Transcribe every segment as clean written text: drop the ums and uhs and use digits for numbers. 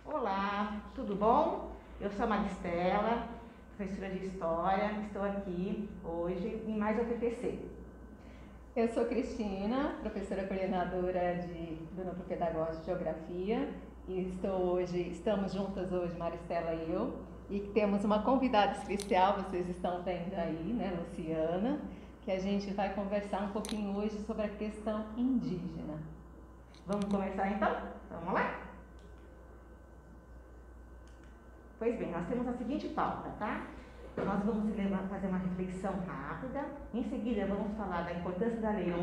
Olá, tudo bom? Eu sou a Maristela, professora de História, estou aqui hoje em mais um TPC. Eu sou Cristina, professora coordenadora do Núcleo Pedagógico de Geografia e estamos juntas hoje, Maristela e eu, e temos uma convidada especial, vocês estão vendo aí, né, Luciana, que a gente vai conversar um pouquinho hoje sobre a questão indígena. Vamos começar então? Vamos lá? Pois bem, nós temos a seguinte pauta, tá? Nós vamos fazer uma reflexão rápida, em seguida vamos falar da importância da Lei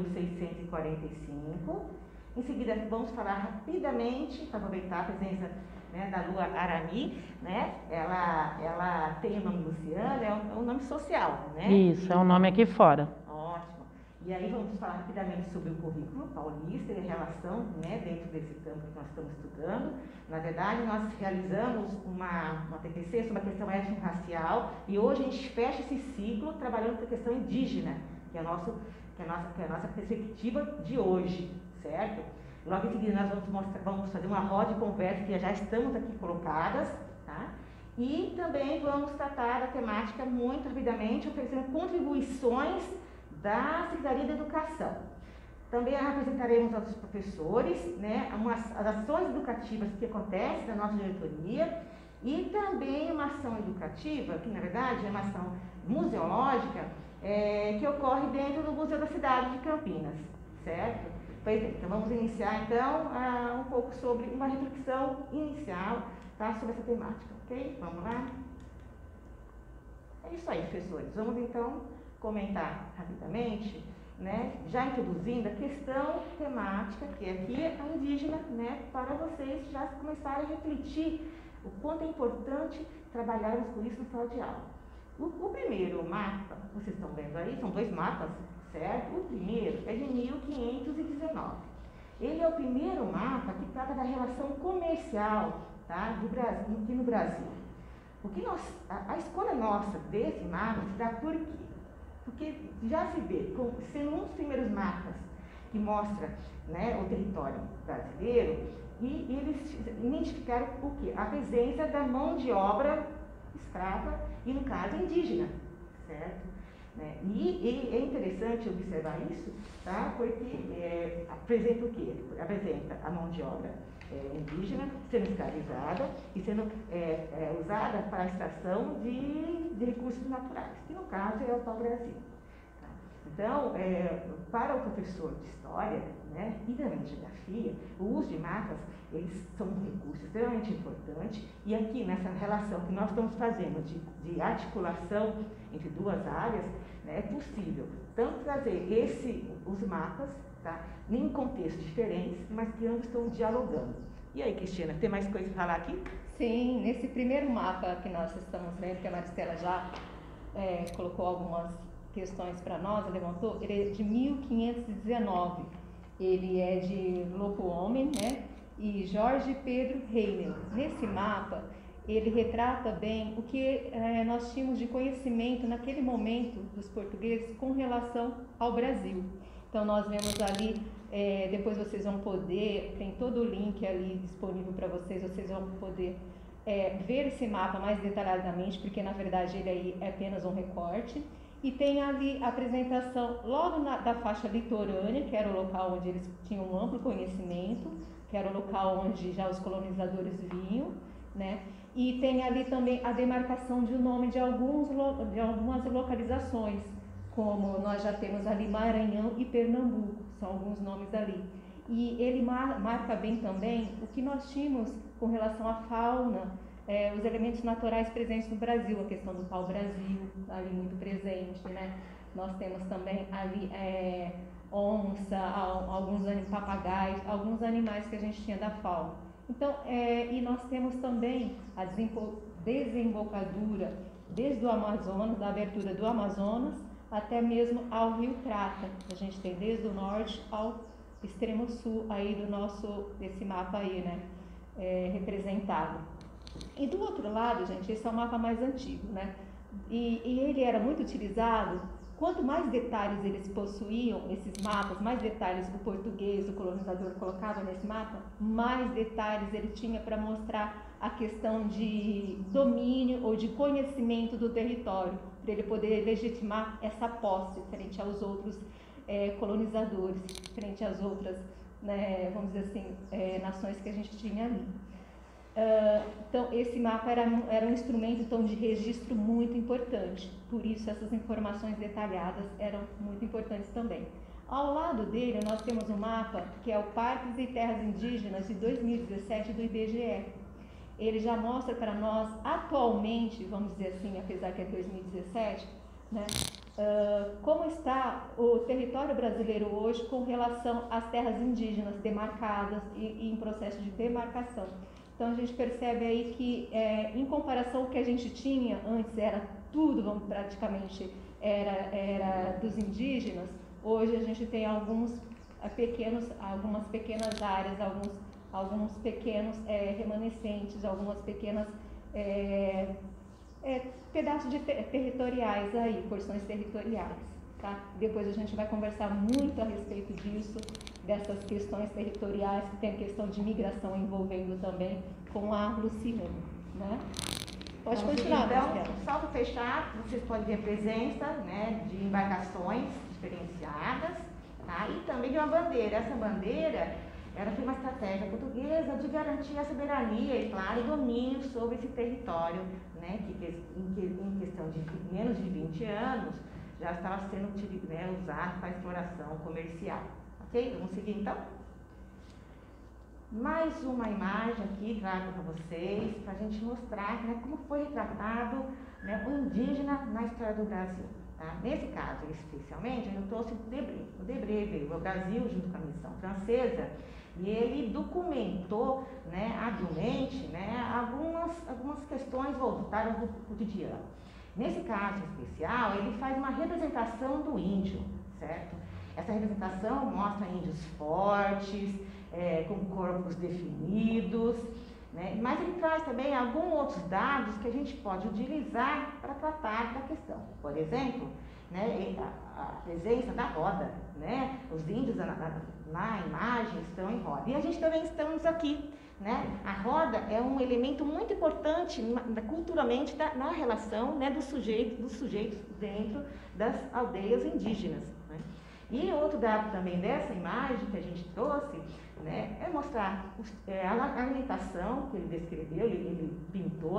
11.645, em seguida vamos falar rapidamente, para aproveitar a presença, né, da Lua Arami, né? Ela tem o nome Luciana, é um nome social, né? Isso, é um nome aqui fora. Ótimo. E aí vamos falar rapidamente sobre o currículo paulista e a relação, né, dentro desse campo que nós estamos estudando. Na verdade, nós realizamos uma TPC sobre a questão étnico-racial e hoje a gente fecha esse ciclo trabalhando com a questão indígena, que é a nossa perspectiva de hoje, certo? Logo em seguida nós vamos fazer uma roda de conversa que já estamos aqui colocadas, tá? E também vamos tratar da temática muito rapidamente, oferecendo contribuições da Secretaria da Educação. Também apresentaremos aos professores, né, as ações educativas que acontecem na nossa diretoria e também uma ação educativa, que na verdade é uma ação museológica, que ocorre dentro do Museu da Cidade de Campinas, certo? Pois bem, então vamos iniciar então um pouco sobre uma reflexão inicial, tá, sobre essa temática, ok? Vamos lá? É isso aí, professores. Vamos então comentar rapidamente, né, já introduzindo a questão temática, que aqui é a indígena, né, para vocês já começarem a refletir o quanto é importante trabalharmos com isso na sala de aula. O primeiro mapa, vocês estão vendo aí, são dois mapas, certo? O primeiro é de 1519. Ele é o primeiro mapa que trata da relação comercial, tá, do Brasil, aqui no Brasil. A escolha nossa desse mapa se dá por quê? Porque já se vê, sendo um dos primeiros mapas que mostra, né, o território brasileiro, e eles identificaram o quê? A presença da mão de obra escrava e, no caso, indígena, certo? Né? E é interessante observar isso, tá? Porque apresenta o quê? Apresenta a mão de obra indígena sendo escravizada e sendo usada para a extração de recursos naturais, que no caso é o pau-brasil. Tá? Então, para o professor de História, né, e também de Geografia, o uso de mapas, eles são um recurso extremamente importante, e aqui nessa relação que nós estamos fazendo de articulação entre duas áreas, né, é possível tanto trazer os mapas, tá, em contextos diferentes, mas que ambos estão dialogando. E aí, Cristina, tem mais coisa para falar aqui? Sim, nesse primeiro mapa que nós estamos vendo, que a Maristela já colocou algumas questões para nós, levantou, ele é de 1519. Ele é de Lopo Homem, né? E Jorge Pedro Reiner. Nesse mapa, ele retrata bem o que nós tínhamos de conhecimento naquele momento dos portugueses com relação ao Brasil. Então, nós vemos ali, depois vocês vão poder, tem todo o link ali disponível para vocês vão poder ver esse mapa mais detalhadamente, porque na verdade ele aí é apenas um recorte. E tem ali a apresentação logo da faixa litorânea, que era o local onde eles tinham um amplo conhecimento, que era o local onde já os colonizadores vinham, né? E tem ali também a demarcação de nome de algumas localizações, como nós já temos ali Maranhão e Pernambuco, são alguns nomes ali. E ele marca bem também o que nós tínhamos com relação à fauna, os elementos naturais presentes no Brasil, a questão do pau-brasil, ali muito presente, né? Nós temos também ali onça, alguns papagaios, alguns animais que a gente tinha da fauna. Então, e nós temos também a desembocadura desde o Amazonas, da abertura do Amazonas, até mesmo ao Rio Prata. A gente tem desde o norte ao extremo sul aí desse mapa aí, né? Representado. E do outro lado, gente, esse é o mapa mais antigo, né? E ele era muito utilizado quanto mais detalhes eles possuíam, esses mapas, mais detalhes o português, o colonizador colocava nesse mapa, mais detalhes ele tinha para mostrar a questão de domínio ou de conhecimento do território, para ele poder legitimar essa posse frente aos outros colonizadores, frente às outras, né, vamos dizer assim, nações que a gente tinha ali. Então, esse mapa era um instrumento então, de registro muito importante, por isso essas informações detalhadas eram muito importantes também. Ao lado dele, nós temos um mapa que é o Parques e Terras Indígenas de 2017 do IBGE. Ele já mostra para nós, atualmente, vamos dizer assim, apesar que é 2017, né, como está o território brasileiro hoje com relação às terras indígenas demarcadas e em processo de demarcação. Então a gente percebe aí que, em comparação ao que a gente tinha, antes era tudo, praticamente, era dos indígenas, hoje a gente tem algumas pequenas áreas, alguns pequenos remanescentes, algumas pequenas pedaços territoriais aí, porções territoriais. Tá? Depois a gente vai conversar muito a respeito disso, dessas questões territoriais, que tem a questão de migração envolvendo também com a Luciana, né? Pode continuar, então, só para fechar, vocês podem ver a presença, né, de embarcações diferenciadas, tá? E também de uma bandeira. Essa bandeira foi uma estratégia portuguesa de garantir a soberania e, claro, o domínio sobre esse território, né, que em questão de menos de 20 anos já estava sendo usado para exploração comercial. Ok? Vamos seguir então? Mais uma imagem aqui, trago para vocês, para a gente mostrar, né, como foi retratado, né, o indígena na história do Brasil. Tá? Nesse caso, especialmente, eu trouxe o Debré. O Debré veio ao Brasil junto com a missão francesa e ele documentou, né, habilmente, né, algumas questões voltadas do cotidiano. Nesse caso especial, ele faz uma representação do índio, certo? Essa representação mostra índios fortes, com corpos definidos, né? Mas ele traz também alguns outros dados que a gente pode utilizar para tratar da questão. Por exemplo, né, a presença da roda, né? Os índios na imagem estão em roda. E a gente também estamos aqui, né? A roda é um elemento muito importante culturalmente na relação, né, dos sujeitos dentro das aldeias indígenas. Né? E outro dado também dessa imagem que a gente trouxe, né, é mostrar a alimentação que ele descreveu, ele pintou,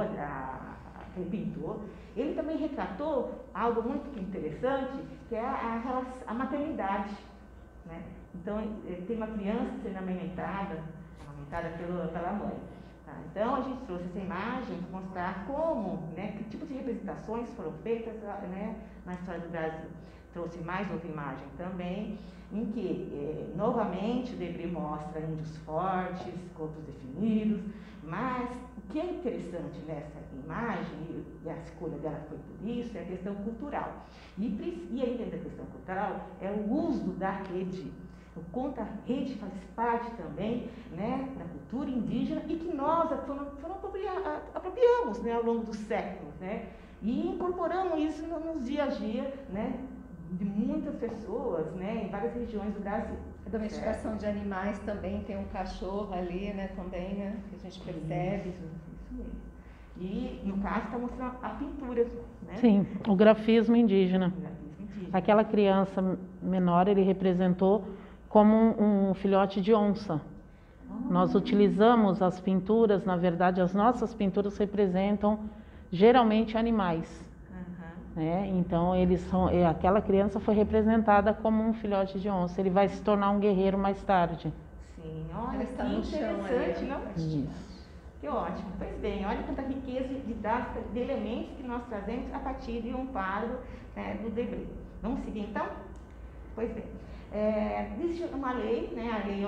ele também retratou algo muito interessante, que é a maternidade. Né? Então, tem uma criança sendo amamentada pela mãe. Tá? Então, a gente trouxe essa imagem para mostrar como, né, que tipo de representações foram feitas, né, na história do Brasil. Trouxe mais outra imagem também, em que, novamente, o Debré mostra índios fortes, corpos definidos, mas o que é interessante nessa imagem, e a escolha dela foi por isso, é a questão cultural. E aí, dentro da questão cultural, é o uso da rede. O conta-rede faz parte também, né, da cultura indígena e que nós apropriamos, né, ao longo dos séculos, né, e incorporamos isso nos dia a dia, né, de muitas pessoas, né, em várias regiões do Brasil. A domesticação de animais também, tem um cachorro ali, né, também, né, que a gente percebe. Isso mesmo. E, no caso, está mostrando a pintura, né? Sim, o grafismo indígena. Aquela criança menor, ele representou como um filhote de onça. Nós utilizamos as pinturas, na verdade, as nossas pinturas representam geralmente animais. Né? Então, aquela criança foi representada como um filhote de onça. Ele vai se tornar um guerreiro mais tarde. Sim, olha, que interessante, não? Isso. Que ótimo. Pois bem, olha quanta riqueza de dados, de elementos que nós trazemos a partir de um quadro, né, do Debré. Vamos seguir então? Pois bem. Existe uma lei, né, a Lei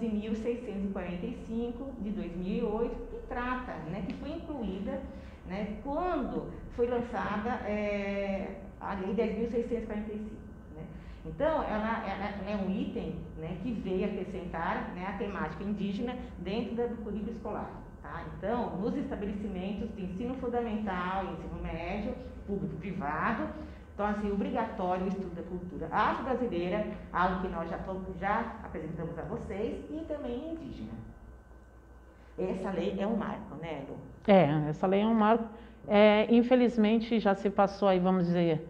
11.645 de 2008, que trata, né, que foi incluída, né, quando foi lançada a Lei 10.645. Né? Então, ela é um item, né, que veio acrescentar, né, a temática indígena dentro do currículo escolar. Tá? Então, nos estabelecimentos de ensino fundamental e ensino médio, público e privado, torna-se obrigatório o estudo da cultura afro-brasileira, algo que nós já apresentamos a vocês, e também indígena. Essa lei é um marco, né, Lu? Essa lei é um marco. Infelizmente, já se passou aí, vamos dizer,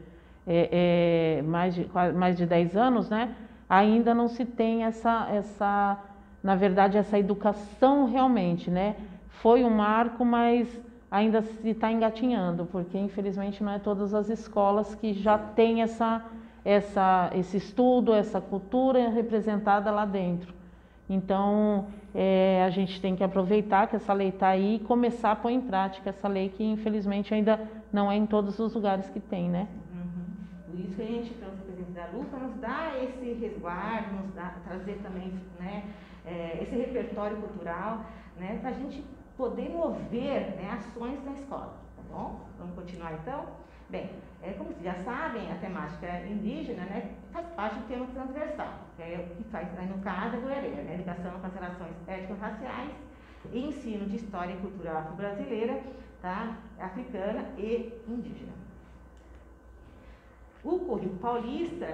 mais de 10 anos, né? Ainda não se tem na verdade, essa educação realmente, né? Foi um marco, mas ainda se está engatinhando, porque infelizmente não é todas as escolas que já têm esse estudo, essa cultura representada lá dentro. Então, a gente tem que aproveitar que essa lei está aí e começar a pôr em prática essa lei que infelizmente ainda não é em todos os lugares que tem, né? Por isso que a gente trouxe o presidente da Lu para nos dar esse resguardo, trazer também, né, esse repertório cultural, né, para a gente poder mover, né, ações na escola, tá bom? Vamos continuar então? Bem, como vocês já sabem, a temática indígena, né, faz parte do tema transversal, que é o que faz, no caso, a GOERE, né, Educação com as Relações Étnico-Raciais e Ensino de História e Cultura Afro-Brasileira, tá, africana e indígena. O currículo paulista,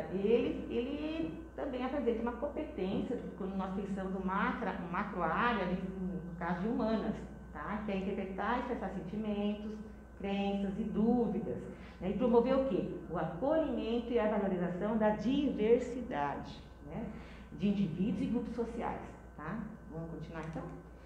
ele também apresenta uma competência, quando nós pensamos no macro área, no caso de humanas, tá? Que é interpretar e expressar sentimentos, crenças e dúvidas, né? E promover o quê? O acolhimento e a valorização da diversidade, né? De indivíduos e grupos sociais, tá? Vamos continuar então?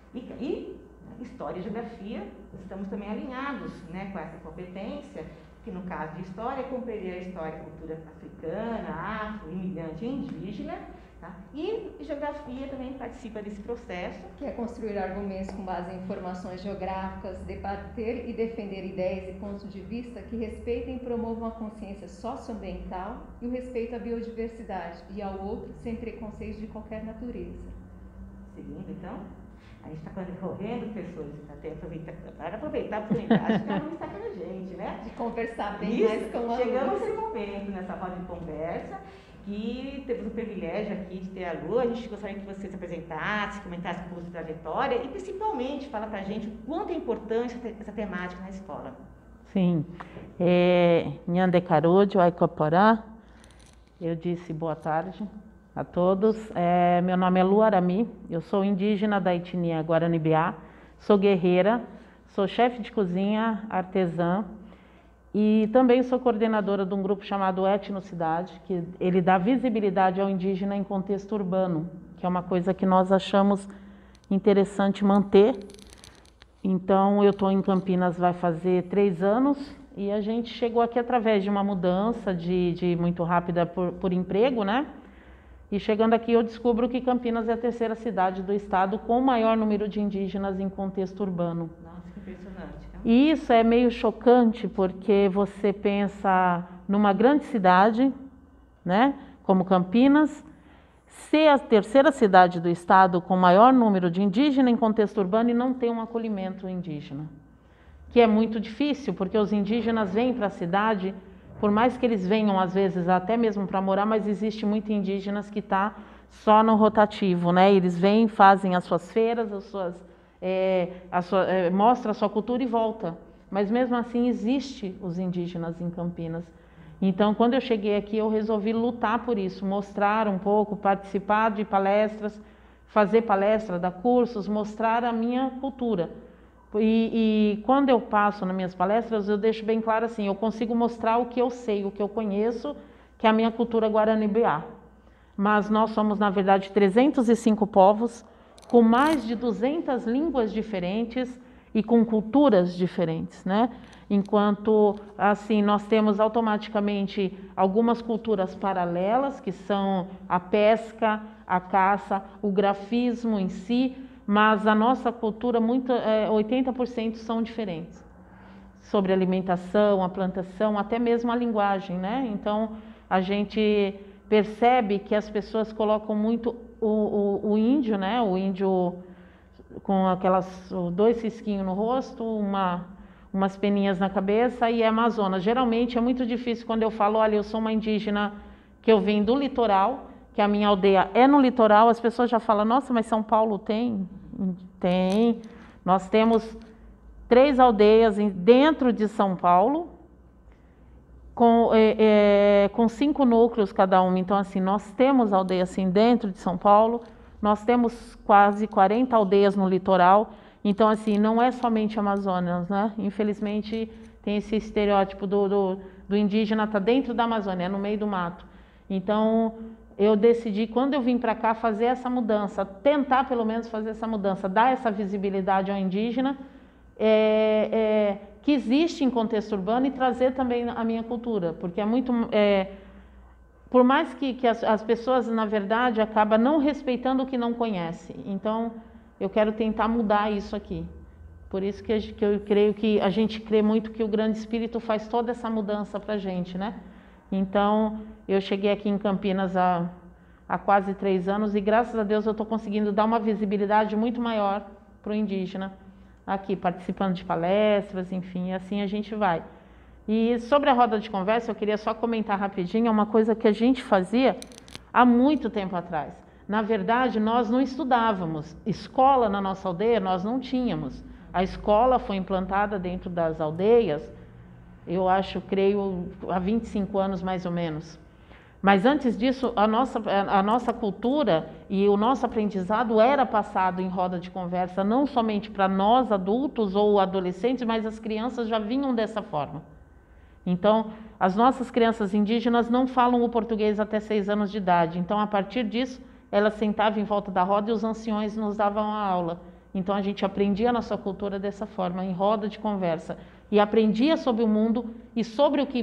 E história e geografia, estamos também alinhados, né, com essa competência, que no caso de história, compreender a história e cultura africana, afro, imigrante e indígena, tá? E geografia também participa desse processo. Que é construir argumentos com base em informações geográficas, debater e defender ideias e pontos de vista que respeitem e promovam a consciência socioambiental e o respeito à biodiversidade e ao outro sem preconceitos de qualquer natureza. Seguindo, então, a gente está correndo, pessoas, até aproveitar para comentar, acho que cada um está com a gente, né? De conversar bem Isso, mais com a chegamos nesse momento, nessa roda de conversa, que temos o privilégio aqui de ter a Lu. A gente gostaria que você se apresentasse, comentasse um pouco da trajetória e, principalmente, fala para a gente o quanto é importante essa temática na escola. Sim. Nhande Carudio, Aicoporá, eu disse boa tarde a todos. Meu nome é Lu Arami, eu sou indígena da etnia Guarani-Biá, sou guerreira, sou chefe de cozinha, artesã e também sou coordenadora de um grupo chamado Etnocidade, que ele dá visibilidade ao indígena em contexto urbano, que é uma coisa que nós achamos interessante manter. Então, eu estou em Campinas vai fazer 3 anos e a gente chegou aqui através de uma mudança de muito rápida por emprego, né? E chegando aqui eu descubro que Campinas é a 3ª cidade do estado com o maior número de indígenas em contexto urbano. Nossa, que impressionante. Né? E isso é meio chocante porque você pensa numa grande cidade, né, como Campinas, ser a 3ª cidade do estado com o maior número de indígenas em contexto urbano e não ter um acolhimento indígena. Que é muito difícil porque os indígenas vêm para a cidade. Por mais que eles venham, às vezes, até mesmo para morar, mas existe muito indígenas que está só no rotativo, né? Eles vêm, fazem as suas feiras, mostra a sua cultura e volta. Mas mesmo assim existe os indígenas em Campinas. Então, quando eu cheguei aqui, eu resolvi lutar por isso, mostrar um pouco, participar de palestras, fazer palestra, dar cursos, mostrar a minha cultura. E quando eu passo nas minhas palestras, eu deixo bem claro assim, eu consigo mostrar o que eu sei, o que eu conheço, que é a minha cultura Guarani-Biá. Mas nós somos, na verdade, 305 povos, com mais de 200 línguas diferentes e com culturas diferentes, né? Enquanto, assim, nós temos automaticamente algumas culturas paralelas, que são a pesca, a caça, o grafismo em si, mas a nossa cultura, 80% são diferentes. Sobre alimentação, a plantação, até mesmo a linguagem, né? Então, a gente percebe que as pessoas colocam muito o índio, né? O índio com aquelas 2 cisquinhos no rosto, umas peninhas na cabeça e é Amazonas. Geralmente é muito difícil quando eu falo, olha, eu sou uma indígena que eu vim do litoral, que a minha aldeia é no litoral, as pessoas já falam, nossa, mas São Paulo tem? Tem. Nós temos 3 aldeias dentro de São Paulo com 5 núcleos cada uma. Então, assim, nós temos aldeias assim, dentro de São Paulo, nós temos quase 40 aldeias no litoral. Então, assim, não é somente Amazonas, né? Infelizmente, tem esse estereótipo do indígena estar dentro da Amazônia, no meio do mato. Então, eu decidi, quando eu vim para cá, fazer essa mudança, tentar pelo menos fazer essa mudança, dar essa visibilidade ao indígena, que existe em contexto urbano, e trazer também a minha cultura, porque é muito... por mais que as pessoas, na verdade, acabam não respeitando o que não conhece. Então, eu quero tentar mudar isso aqui. Por isso que eu creio que a gente crê muito que o Grande Espírito faz toda essa mudança para a gente, né? Então, eu cheguei aqui em Campinas há quase 3 anos e, graças a Deus, eu estou conseguindo dar uma visibilidade muito maior para o indígena aqui, participando de palestras, enfim, assim a gente vai. E sobre a roda de conversa, eu queria só comentar rapidinho uma coisa que a gente fazia há muito tempo atrás. Na verdade, nós não estudávamos. Escola na nossa aldeia nós não tínhamos. A escola foi implantada dentro das aldeias, eu acho, creio, há 25 anos mais ou menos. Mas antes disso, a nossa cultura e o nosso aprendizado era passado em roda de conversa, não somente para nós adultos ou adolescentes, mas as crianças já vinham dessa forma. Então, as nossas crianças indígenas não falam o português até 6 anos de idade. Então, a partir disso, elas sentavam em volta da roda e os anciões nos davam a aula. Então, a gente aprendia a nossa cultura dessa forma, em roda de conversa. E aprendia sobre o mundo e sobre o que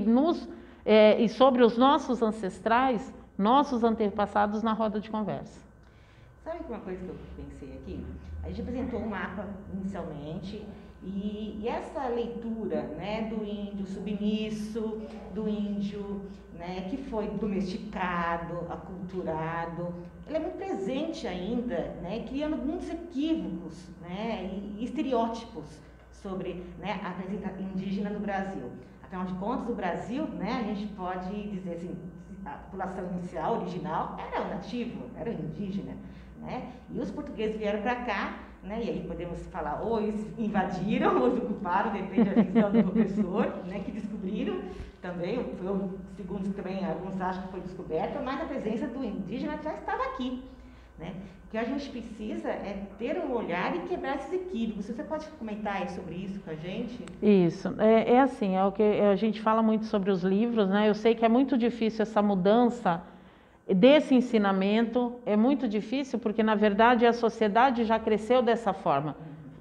e sobre os nossos ancestrais, nossos antepassados na roda de conversa. Sabe uma coisa que eu pensei aqui? A gente apresentou um mapa inicialmente e essa leitura, né, do índio submisso, do índio, né, que foi domesticado, aculturado, ela é muito presente ainda, né, criando muitos equívocos, né, e estereótipos sobre, né, a presença indígena no Brasil. Afinal de contas, o Brasil, né, a gente pode dizer assim, a população inicial, original, era o nativo, era o indígena, né? E os portugueses vieram para cá, né? E aí podemos falar, ou eles invadiram, ou ocuparam, depende da visão do professor, né? Que descobriram também, segundo também alguns acham que foi descoberta, mas a presença do indígena já estava aqui, né? O que a gente precisa é ter um olhar e quebrar esses equívocos. Você pode comentar aí sobre isso com a gente? Isso, é assim, é o que a gente fala muito sobre os livros, né? Eu sei que é muito difícil essa mudança desse ensinamento, é muito difícil porque, na verdade, a sociedade já cresceu dessa forma.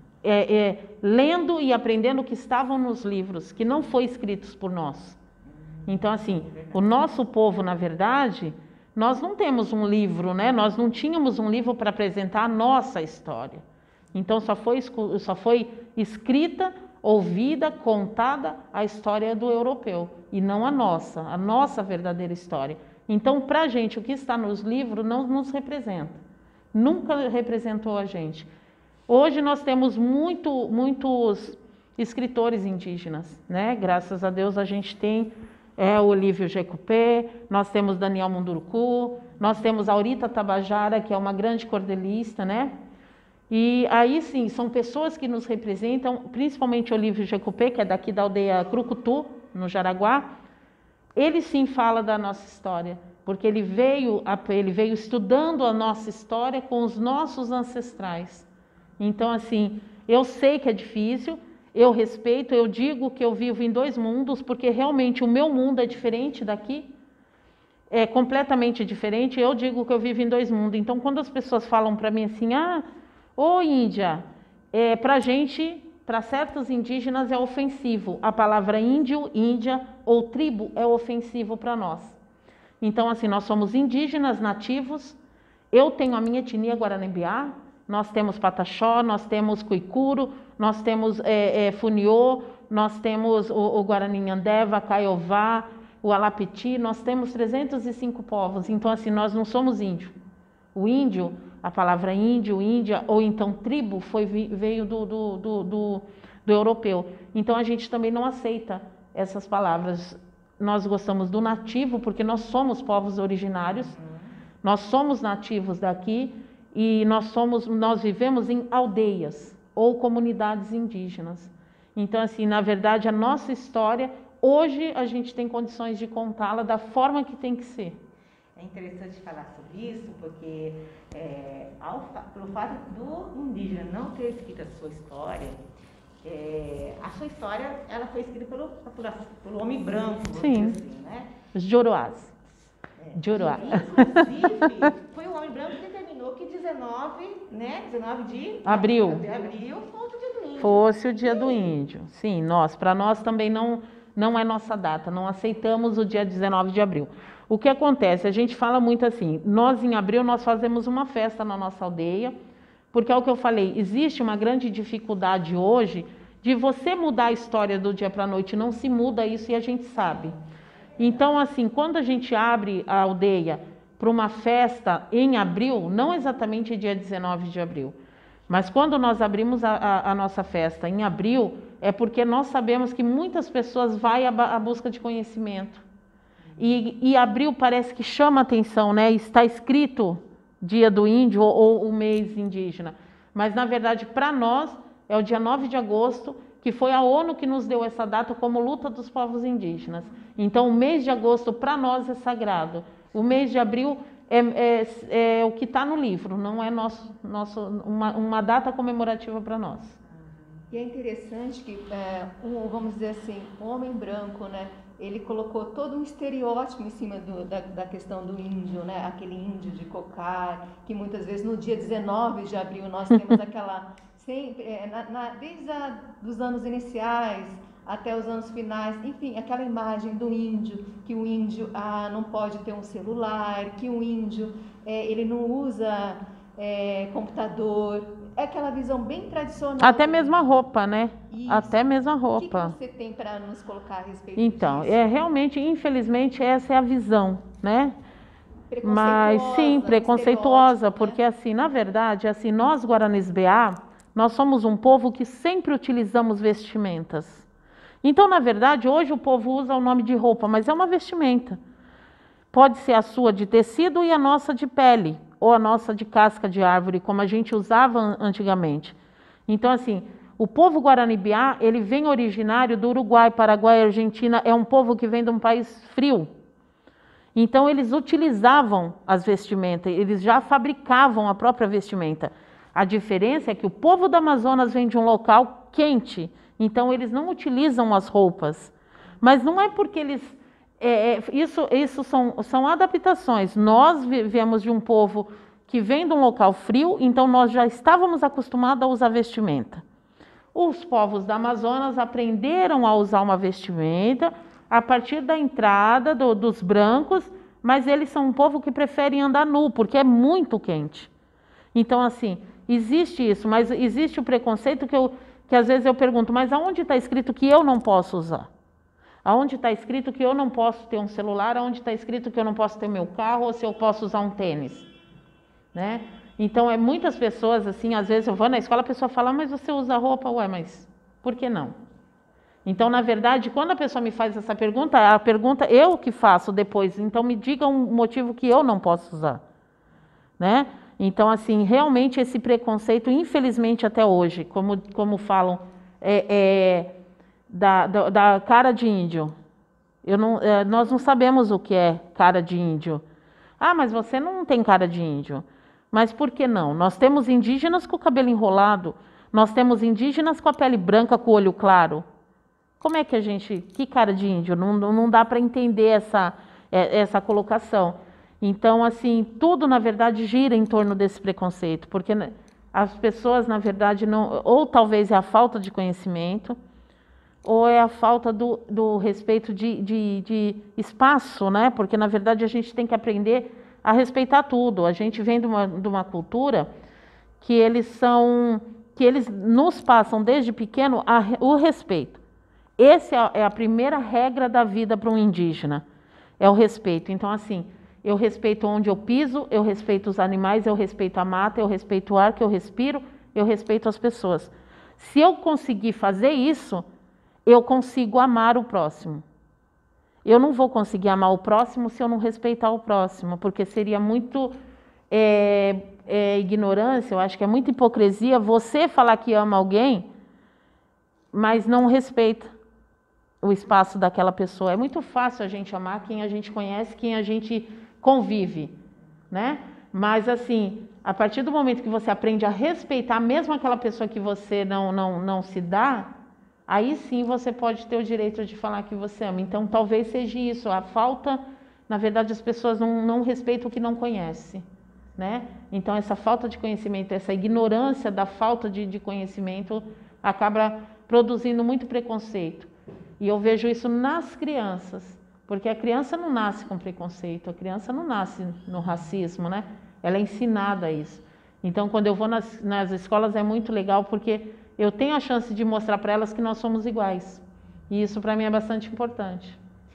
Lendo e aprendendo o que estavam nos livros, que não foi escritos por nós. Então, assim, o nosso povo, na verdade... Nós não temos um livro, né? Nós não tínhamos um livro para apresentar a nossa história. Então, só foi escrita, ouvida, contada a história do europeu, e não a nossa verdadeira história. Então, para a gente, o que está nos livros não nos representa. Nunca representou a gente. Hoje nós temos muitos escritores indígenas, né? Graças a Deus a gente tem... o Olívio Jecupé, nós temos Daniel Munduruku, nós temos Aurita Tabajara, que é uma grande cordelista, né? E aí sim, são pessoas que nos representam, principalmente Olívio Jecupé, que é daqui da aldeia Crucutu, no Jaraguá. Ele sim fala da nossa história, porque ele veio estudando a nossa história com os nossos ancestrais. Então, assim, eu sei que é difícil, eu respeito, eu digo que eu vivo em 2 mundos, porque realmente o meu mundo é diferente daqui, é completamente diferente, eu digo que eu vivo em 2 mundos. Então, quando as pessoas falam para mim assim, ô Índia, para gente, para certos indígenas é ofensivo, a palavra índio, índia ou tribo é ofensivo para nós. Então, assim, nós somos indígenas nativos, eu tenho a minha etnia Guaranibiá, nós temos Pataxó, nós temos Cuicuro, nós temos Funiô, nós temos o Guarani Nhandeva, Caiová, o Alapiti, nós temos 305 povos. Então, assim, nós não somos índio. O índio, a palavra índio, índia, ou então tribo, veio do europeu. Então, a gente também não aceita essas palavras. Nós gostamos do nativo, porque nós somos povos originários, nós somos nativos daqui, e nós vivemos em aldeias ou comunidades indígenas. Então, assim, na verdade, a nossa história hoje a gente tem condições de contá-la da forma que tem que ser. É interessante falar sobre isso, porque pelo fato do indígena não ter escrito a sua história, a sua história ela foi escrita pelo homem branco, sim, assim, né? Os Joroás. Joroá. Inclusive, foi o homem branco que determinou que 19 de abril fosse o dia do índio. Fosse o dia do índio. Sim, para nós também não é nossa data, não aceitamos o dia 19 de abril. O que acontece? A gente fala muito assim, nós em abril nós fazemos uma festa na nossa aldeia, porque é o que eu falei, existe uma grande dificuldade hoje de você mudar a história do dia para a noite, não se muda isso e a gente sabe. Então, assim, quando a gente abre a aldeia para uma festa em abril, não exatamente dia 19 de abril, mas quando nós abrimos a nossa festa em abril, é porque nós sabemos que muitas pessoas vão à busca de conhecimento. E abril parece que chama atenção, né? Está escrito Dia do Índio ou o mês indígena. Mas, na verdade, para nós, é o dia 9 de agosto, que foi a ONU que nos deu essa data como luta dos povos indígenas. Então, o mês de agosto, para nós, é sagrado. O mês de abril é o que está no livro, não é uma data comemorativa para nós. E é interessante que, vamos dizer assim, o homem branco, né? Ele colocou todo um estereótipo em cima da questão do índio, né? Aquele índio de cocar, que muitas vezes no dia 19 de abril nós temos aquela, sempre, desde os anos iniciais até os anos finais, enfim, aquela imagem do índio, que o índio não pode ter um celular, que o índio ele não usa computador, é aquela visão bem tradicional. Até mesmo a roupa, né? Isso. Até mesmo a roupa. O que você tem para nos colocar a respeito então, disso? Realmente, infelizmente, essa é a visão, né? Mas sim, preconceituosa, porque assim, na verdade, assim, nós Guaranis BA, nós somos um povo que sempre utilizamos vestimentas. Então, na verdade, hoje o povo usa o nome de roupa, mas é uma vestimenta. Pode ser a sua de tecido e a nossa de pele, ou a nossa de casca de árvore, como a gente usava antigamente. Então, assim, o povo Guarani BA, ele vem originário do Uruguai, Paraguai, Argentina, é um povo que vem de um país frio. Então, eles utilizavam as vestimentas, eles já fabricavam a própria vestimenta. A diferença é que o povo do Amazonas vem de um local quente, então eles não utilizam as roupas. Mas não é porque eles... isso são adaptações. Nós viemos de um povo que vem de um local frio, então nós já estávamos acostumados a usar vestimenta. Os povos da Amazonas aprenderam a usar uma vestimenta a partir da entrada dos brancos, mas eles são um povo que preferem andar nu, porque é muito quente. Então, assim, existe isso, mas existe o preconceito que às vezes eu pergunto, mas aonde está escrito que eu não posso usar? Aonde está escrito que eu não posso ter um celular? Aonde está escrito que eu não posso ter meu carro ou se eu posso usar um tênis? Né? Então, muitas pessoas, assim, às vezes eu vou na escola, a pessoa fala, mas você usa roupa? Ué, mas por que não? Então, na verdade, quando a pessoa me faz essa pergunta, a pergunta eu que faço depois. Então, me diga um motivo que eu não posso usar. Né? Então, assim, realmente esse preconceito, infelizmente até hoje, como falam, da cara de índio. Nós não sabemos o que é cara de índio. Ah, mas você não tem cara de índio. Mas por que não? Nós temos indígenas com o cabelo enrolado, nós temos indígenas com a pele branca, com o olho claro. Como é que a gente... Que cara de índio? Não dá para entender essa colocação. Então, assim, tudo, na verdade, gira em torno desse preconceito, porque as pessoas, na verdade, não... Ou talvez é a falta de conhecimento, ou é a falta do respeito de espaço, né? Porque, na verdade, a gente tem que aprender a respeitar tudo. A gente vem de uma cultura que eles nos passam desde pequeno o respeito. Essa é a primeira regra da vida para um indígena, é o respeito. Então, assim, eu respeito onde eu piso, eu respeito os animais, eu respeito a mata, eu respeito o ar que eu respiro, eu respeito as pessoas. Se eu conseguir fazer isso, eu consigo amar o próximo. Eu não vou conseguir amar o próximo se eu não respeitar o próximo, porque seria muito ignorância, eu acho que é muita hipocrisia você falar que ama alguém, mas não respeita. o espaço daquela pessoa. É muito fácil a gente amar quem a gente conhece, quem a gente convive, né? Mas assim, a partir do momento que você aprende a respeitar mesmo aquela pessoa que você não se dá, aí sim você pode ter o direito de falar que você ama. Então talvez seja isso, a falta, na verdade as pessoas não respeitam o que não conhecem, né? Então essa falta de conhecimento, essa ignorância da falta de conhecimento acaba produzindo muito preconceito. E eu vejo isso nas crianças, porque a criança não nasce com preconceito, a criança não nasce no racismo, né? Ela é ensinada a isso. Então, quando eu vou nas escolas é muito legal, porque eu tenho a chance de mostrar para elas que nós somos iguais. E isso para mim é bastante importante.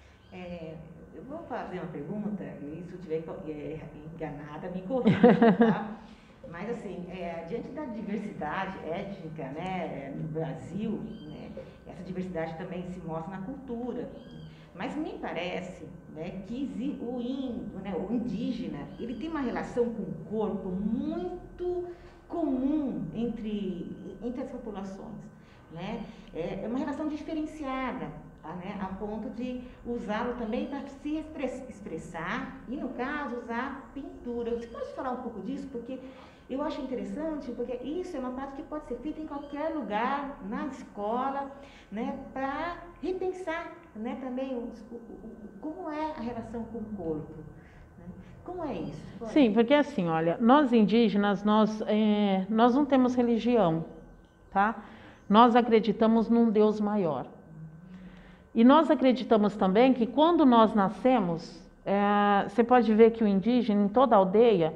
Eu vou fazer uma pergunta, e se eu estiver enganada, me corrija, tá? Mas assim, diante da diversidade étnica, né, no Brasil, né, essa diversidade também se mostra na cultura. Mas me parece, né, que o índio, né, o indígena, ele tem uma relação com o corpo muito comum entre as populações, né? É uma relação diferenciada, tá, né, a ponto de usá-lo também para se expressar e, no caso, usar pintura. Você pode falar um pouco disso? Porque eu acho interessante, porque isso é uma prática que pode ser feita em qualquer lugar, na escola, né, para repensar, né, também como é a relação com o corpo. Né? Como é isso? Pode? Sim, porque assim, olha, nós indígenas, nós não temos religião, tá? Nós acreditamos num Deus maior. E nós acreditamos também que quando nós nascemos, você pode ver que o indígena, em toda a aldeia,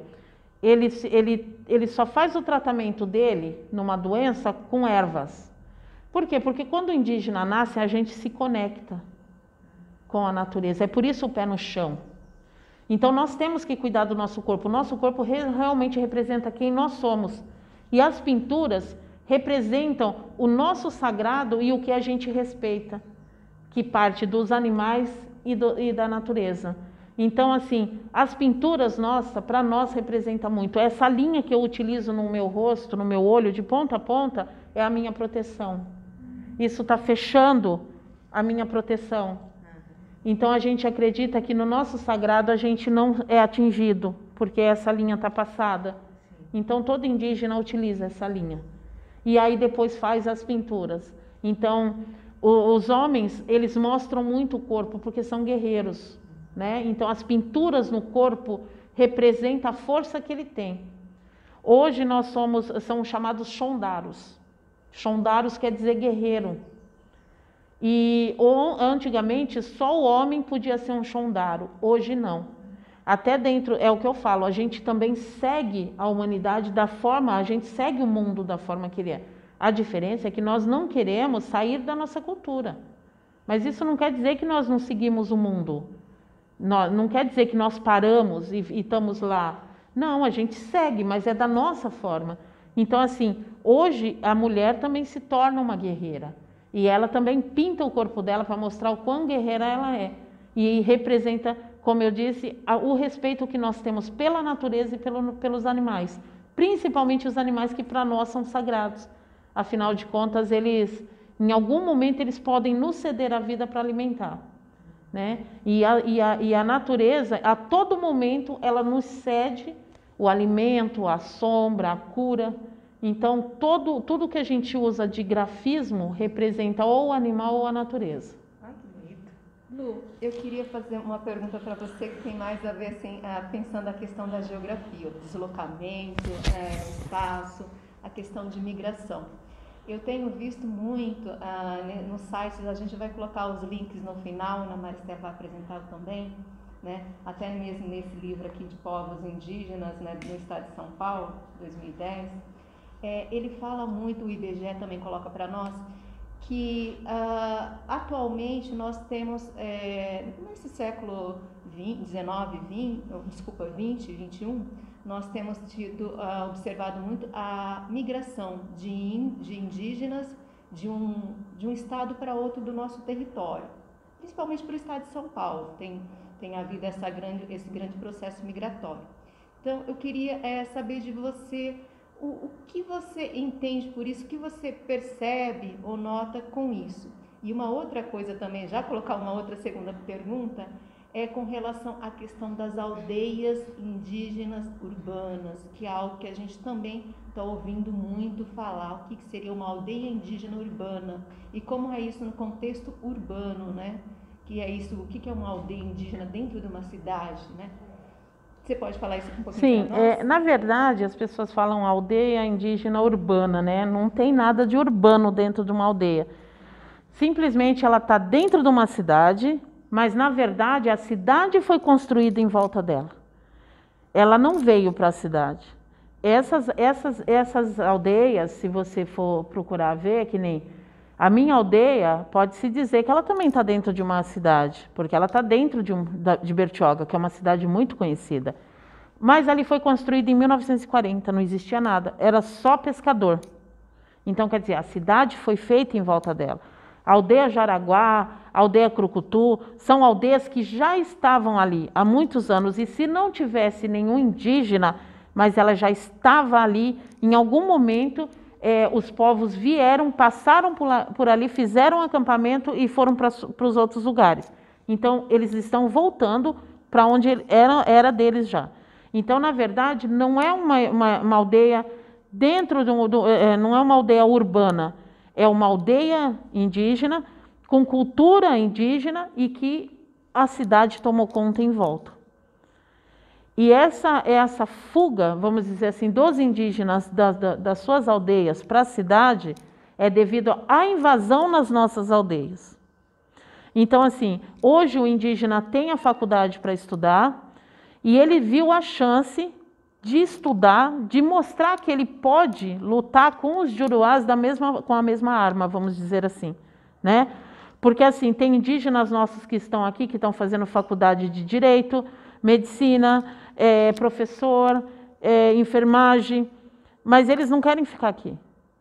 ele só faz o tratamento dele numa doença com ervas. Por quê? Porque quando o indígena nasce, a gente se conecta com a natureza. É por isso o pé no chão. Então nós temos que cuidar do nosso corpo. O nosso corpo realmente representa quem nós somos. E as pinturas representam o nosso sagrado e o que a gente respeita, que parte dos animais e da natureza. Então, assim, as pinturas nossas, para nós, representa muito. Essa linha que eu utilizo no meu rosto, no meu olho, de ponta a ponta, é a minha proteção. Isso está fechando a minha proteção. Então, a gente acredita que no nosso sagrado a gente não é atingido, porque essa linha está passada. Então, todo indígena utiliza essa linha. E aí depois faz as pinturas. Então, os homens, eles mostram muito o corpo, porque são guerreiros. Né? Então as pinturas no corpo representam a força que ele tem. Hoje nós são chamados xondaros. Xondaros quer dizer guerreiro. E antigamente só o homem podia ser um xondaro, hoje não. Até dentro, é o que eu falo, a gente também segue a humanidade a gente segue o mundo da forma que ele é. A diferença é que nós não queremos sair da nossa cultura. Mas isso não quer dizer que nós não seguimos o mundo. Não quer dizer que nós paramos e estamos lá. Não, a gente segue, mas é da nossa forma. Então, assim, hoje a mulher também se torna uma guerreira. E ela também pinta o corpo dela para mostrar o quão guerreira ela é. E representa, como eu disse, o respeito que nós temos pela natureza e pelos animais. Principalmente os animais que para nós são sagrados. Afinal de contas, em algum momento, eles podem nos ceder a vida para alimentar. Né? E a natureza, a todo momento, ela nos cede o alimento, a sombra, a cura. Então, tudo que a gente usa de grafismo representa ou o animal ou a natureza. Ai, que bonito. Lu, eu queria fazer uma pergunta para você que tem mais a ver, assim, pensando a questão da geografia, o deslocamento, o espaço, a questão de migração. Eu tenho visto muito nos sites, a gente vai colocar os links no final, a Maristela vai apresentar também, né? Até mesmo nesse livro aqui de povos indígenas, né, no estado de São Paulo, 2010, ele fala muito, o IBGE também coloca para nós, que atualmente nós temos, nesse século 20, 21, nós temos observado muito a migração de indígenas de um estado para outro do nosso território, principalmente para o estado de São Paulo, tem havido esse grande processo migratório. Então, eu queria saber de você o que você entende por isso, o que você percebe ou nota com isso. E uma outra coisa também, já colocar uma outra segunda pergunta, é com relação à questão das aldeias indígenas urbanas, que é algo que a gente também está ouvindo muito falar, o que seria uma aldeia indígena urbana e como é isso no contexto urbano, né? Que é isso, o que é uma aldeia indígena dentro de uma cidade, né? Você pode falar isso um pouquinho para nós? Sim, na verdade as pessoas falam aldeia indígena urbana, né? Não tem nada de urbano dentro de uma aldeia. Simplesmente ela está dentro de uma cidade, mas na verdade a cidade foi construída em volta dela. Ela não veio para a cidade. Essas aldeias, se você for procurar ver, que nem a minha aldeia, pode-se dizer que ela também está dentro de uma cidade, porque ela está dentro de Bertioga, que é uma cidade muito conhecida. Mas ali foi construída em 1940, não existia nada, era só pescador. Então, quer dizer, a cidade foi feita em volta dela. A aldeia Jaraguá, a aldeia Crucutu, são aldeias que já estavam ali há muitos anos, e se não tivesse nenhum indígena, mas ela já estava ali, em algum momento os povos vieram, passaram por ali, fizeram um acampamento e foram para os outros lugares. Então, eles estão voltando para onde era deles já. Então, na verdade, não é uma aldeia dentro não é uma aldeia urbana, é uma aldeia indígena, com cultura indígena e que a cidade tomou conta em volta. E essa fuga, vamos dizer assim, dos indígenas das suas aldeias para a cidade é devido à invasão nas nossas aldeias. Então, assim, hoje o indígena tem a faculdade para estudar e ele viu a chance de estudar, de mostrar que ele pode lutar com os juruás com a mesma arma, vamos dizer assim, né? Porque, assim, tem indígenas nossos que estão aqui, que estão fazendo faculdade de Direito, Medicina, professor, enfermagem, mas eles não querem ficar aqui.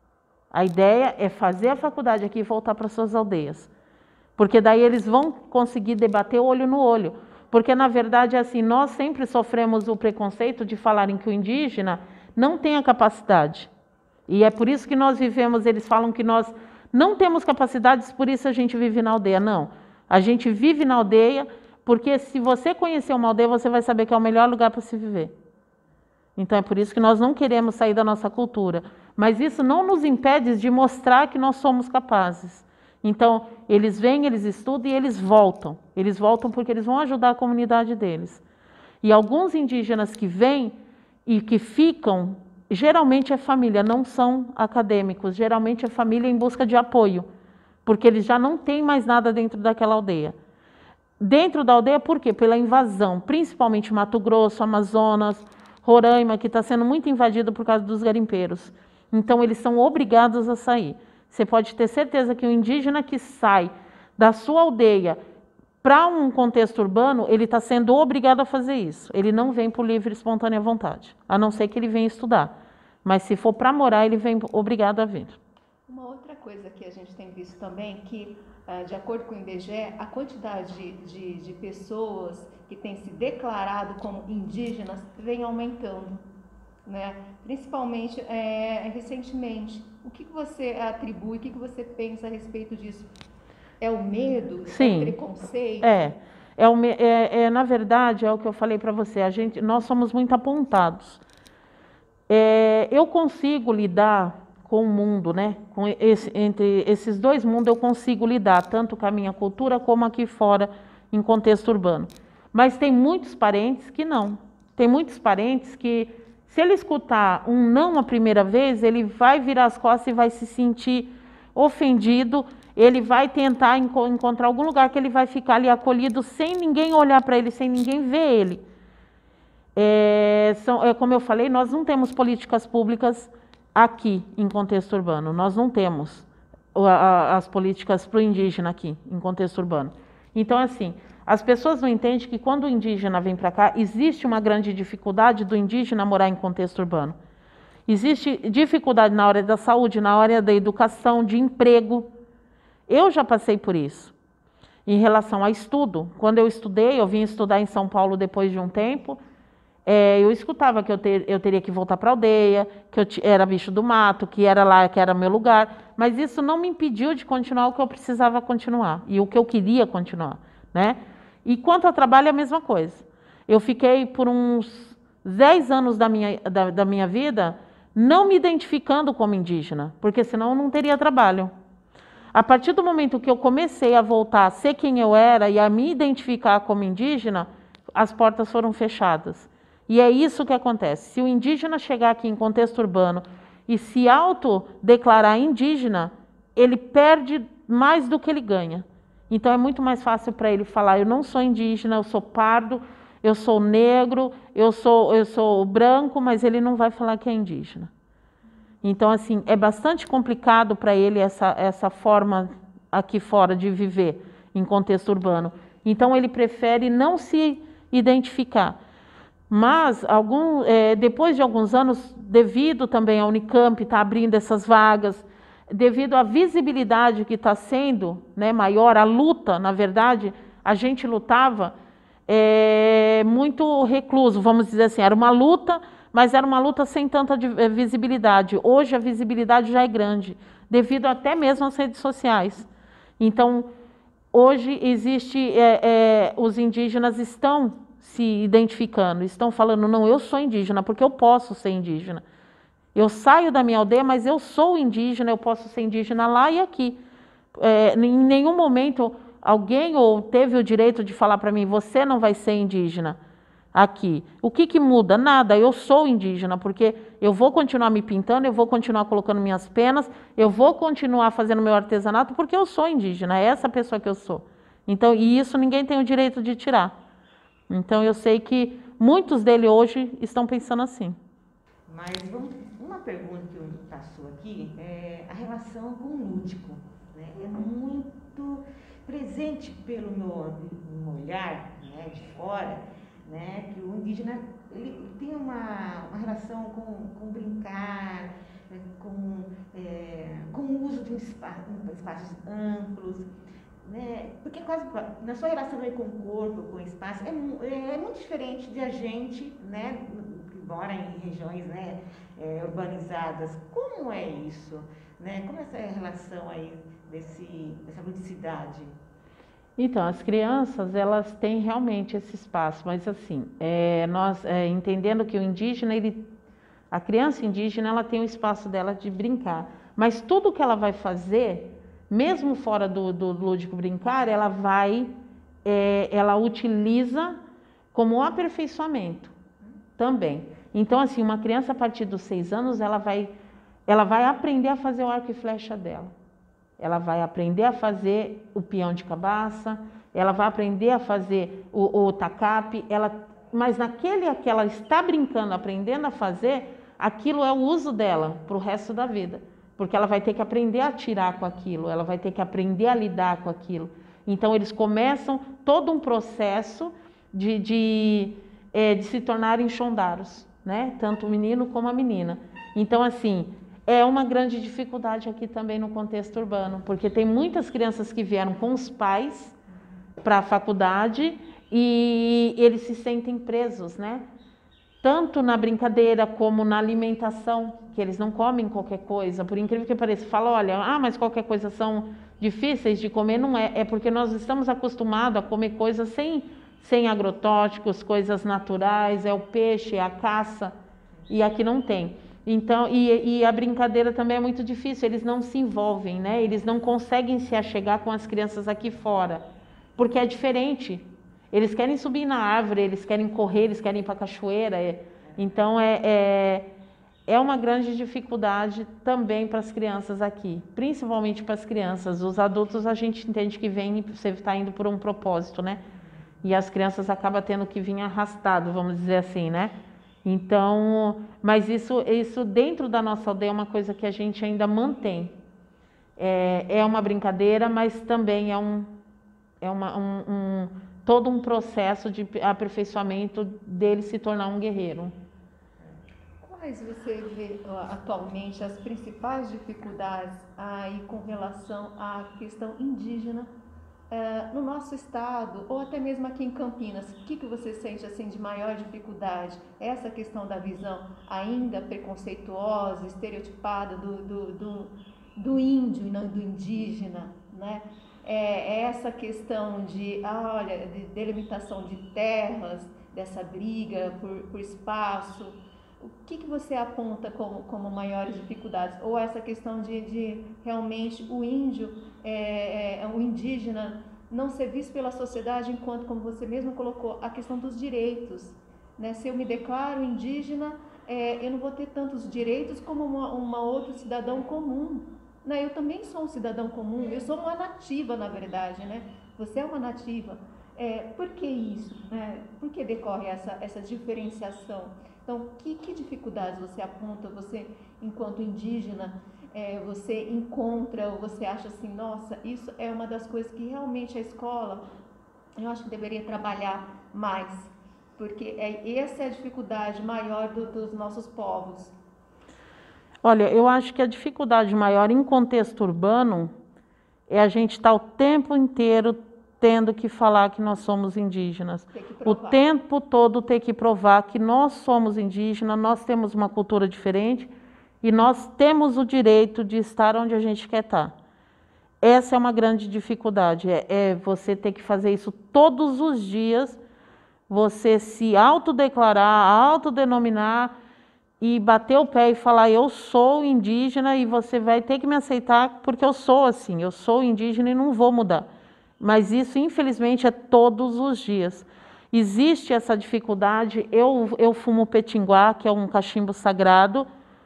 A ideia é fazer a faculdade aqui e voltar para suas aldeias, porque daí eles vão conseguir debater olho no olho, porque na verdade assim, nós sempre sofremos o preconceito de falarem que o indígena não tem a capacidade, e é por isso que nós vivemos, eles falam que nós não temos capacidades, por isso a gente vive na aldeia. Não, a gente vive na aldeia, porque se você conhecer uma aldeia, você vai saber que é o melhor lugar para se viver. Então é por isso que nós não queremos sair da nossa cultura. Mas isso não nos impede de mostrar que nós somos capazes. Então, eles vêm, eles estudam e eles voltam. Eles voltam porque eles vão ajudar a comunidade deles. E alguns indígenas que vêm e que ficam, geralmente é família, não são acadêmicos. Geralmente é família em busca de apoio, porque eles já não têm mais nada dentro daquela aldeia. Dentro da aldeia, por quê? Pela invasão, principalmente Mato Grosso, Amazonas, Roraima, que está sendo muito invadido por causa dos garimpeiros. Então, eles são obrigados a sair. Você pode ter certeza que o indígena que sai da sua aldeia para um contexto urbano, ele está sendo obrigado a fazer isso. Ele não vem por livre e espontânea vontade, a não ser que ele venha estudar. Mas se for para morar, ele vem obrigado a vir. Uma outra coisa que a gente tem visto também, que de acordo com o IBGE, a quantidade de pessoas que têm se declarado como indígenas vem aumentando, né? Principalmente recentemente. O que você atribui, o que você pensa a respeito disso? É o medo? Sim. É o preconceito? Na verdade, é o que eu falei para você, nós somos muito apontados. Eu consigo lidar com o mundo, né? Entre esses dois mundos eu consigo lidar, tanto com a minha cultura como aqui fora, em contexto urbano. Mas tem muitos parentes que não. Tem muitos parentes que, se ele escutar um não a primeira vez, ele vai virar as costas e vai se sentir ofendido, ele vai tentar encontrar algum lugar que ele vai ficar ali acolhido sem ninguém olhar para ele, sem ninguém ver ele. Como eu falei, nós não temos políticas públicas aqui em contexto urbano, nós não temos as políticas para o indígena aqui em contexto urbano. Então, assim, as pessoas não entendem que quando o indígena vem para cá, existe uma grande dificuldade do indígena morar em contexto urbano. Existe dificuldade na área da saúde, na área da educação, de emprego. Eu já passei por isso. Em relação a estudo, quando eu estudei, eu vim estudar em São Paulo depois de um tempo, eu escutava que eu teria que voltar para a aldeia, que eu era bicho do mato, que era lá, que era meu lugar. mas isso não me impediu de continuar o que eu precisava continuar e o que eu queria continuar, né? E quanto ao trabalho, é a mesma coisa. Eu fiquei por uns 10 anos da minha vida não me identificando como indígena, porque senão eu não teria trabalho. A partir do momento que eu comecei a voltar a ser quem eu era e a me identificar como indígena, as portas foram fechadas. E é isso que acontece. Se o indígena chegar aqui em contexto urbano e se autodeclarar indígena, ele perde mais do que ele ganha. Então é muito mais fácil para ele falar: eu não sou indígena, eu sou pardo, eu sou negro, eu sou branco, mas ele não vai falar que é indígena. Então, assim, é bastante complicado para ele essa forma aqui fora de viver em contexto urbano. Então, ele prefere não se identificar. Mas, depois de alguns anos, devido também à Unicamp estar abrindo essas vagas, devido à visibilidade que está sendo, né, maior, a luta, na verdade, a gente lutava muito recluso, vamos dizer assim, era uma luta, mas era uma luta sem tanta visibilidade. Hoje a visibilidade já é grande, devido até mesmo às redes sociais. Então, hoje existe, os indígenas estão se identificando, estão falando: não, eu sou indígena, porque eu posso ser indígena. Eu saio da minha aldeia, mas eu sou indígena, eu posso ser indígena lá e aqui. Em nenhum momento alguém teve o direito de falar para mim: você não vai ser indígena aqui. O que muda? Nada, eu sou indígena, porque eu vou continuar me pintando, eu vou continuar colocando minhas penas, eu vou continuar fazendo meu artesanato, porque eu sou indígena, é essa pessoa que eu sou. Então, e isso ninguém tem o direito de tirar. Então eu sei que muitos deles hoje estão pensando assim. Mas uma pergunta que eu passou aqui é a relação com o lúdico, né? É muito presente pelo meu olhar, né, de fora, né, que o indígena ele tem uma relação com brincar, com o uso de espaços amplos, né, porque quase na sua relação aí com o corpo, com o espaço, é muito diferente de a gente, né, que mora em regiões, né, urbanizadas. Como é isso, né? Como é essa relação aí dessa ludicidade? Então, as crianças, elas têm realmente esse espaço, mas assim, nós entendendo que o indígena, a criança indígena, ela tem o espaço dela de brincar, mas tudo que ela vai fazer, mesmo fora do lúdico brincar, ela utiliza como aperfeiçoamento também. Então, assim, uma criança a partir dos 6 anos, ela vai aprender a fazer o arco e flecha dela. Ela vai aprender a fazer o peão de cabaça, ela vai aprender a fazer o tacape, mas naquele que ela está brincando, aprendendo a fazer, aquilo é o uso dela para o resto da vida. Porque ela vai ter que aprender a tirar com aquilo, ela vai ter que aprender a lidar com aquilo. Então, eles começam todo um processo de se tornarem xondaros, né? Tanto o menino como a menina. Então, assim, é uma grande dificuldade aqui também no contexto urbano, porque tem muitas crianças que vieram com os pais para a faculdade e eles se sentem presos, né? Tanto na brincadeira como na alimentação, que eles não comem qualquer coisa, por incrível que pareça. Fala: olha, mas qualquer coisa são difíceis de comer. Não é, é porque nós estamos acostumados a comer coisas sem agrotóxicos, coisas naturais, é o peixe, é a caça, e aqui não tem. Então, e a brincadeira também é muito difícil, eles não se envolvem, né? Eles não conseguem se achegar com as crianças aqui fora, porque é diferente. Eles querem subir na árvore, eles querem correr, eles querem ir para a cachoeira. Então, é uma grande dificuldade também para as crianças aqui, principalmente para as crianças. Os adultos a gente entende que você está indo por um propósito, né? E as crianças acabam tendo que vir arrastado, vamos dizer assim, né? Então, mas isso dentro da nossa aldeia é uma coisa que a gente ainda mantém. É uma brincadeira, mas também todo um processo de aperfeiçoamento dele se tornar um guerreiro. Quais você vê atualmente as principais dificuldades aí com relação à questão indígena no nosso estado, ou até mesmo aqui em Campinas? O que você sente assim de maior dificuldade? Essa questão da visão ainda preconceituosa, estereotipada do índio e não do indígena, né? Essa questão de delimitação de terras, dessa briga por espaço. O que você aponta como maiores dificuldades? Ou essa questão de realmente o índio, o indígena, não ser visto pela sociedade enquanto, como você mesmo colocou, a questão dos direitos, né? Se eu me declaro indígena, eu não vou ter tantos direitos como uma outro cidadão comum, né? Eu também sou um cidadão comum, eu sou uma nativa, na verdade, né? Você é uma nativa. Por que isso? Né? Por que decorre essa diferenciação? Então, que dificuldades você aponta, você, enquanto indígena, você encontra, ou você acha assim, nossa, isso é uma das coisas que realmente a escola, eu acho que deveria trabalhar mais, porque essa é a dificuldade maior dos nossos povos. Olha, eu acho que a dificuldade maior em contexto urbano é a gente estar o tempo inteiro tendo que falar que nós somos indígenas. O tempo todo ter que provar que nós somos indígenas, nós temos uma cultura diferente e nós temos o direito de estar onde a gente quer estar. Essa é uma grande dificuldade, você ter que fazer isso todos os dias, você se autodeclarar, autodenominar e bater o pé e falar, eu sou indígena e você vai ter que me aceitar porque eu sou assim, eu sou indígena e não vou mudar. Mas isso, infelizmente, é todos os dias. Existe essa dificuldade, eu fumo petinguá, que é um cachimbo sagrado.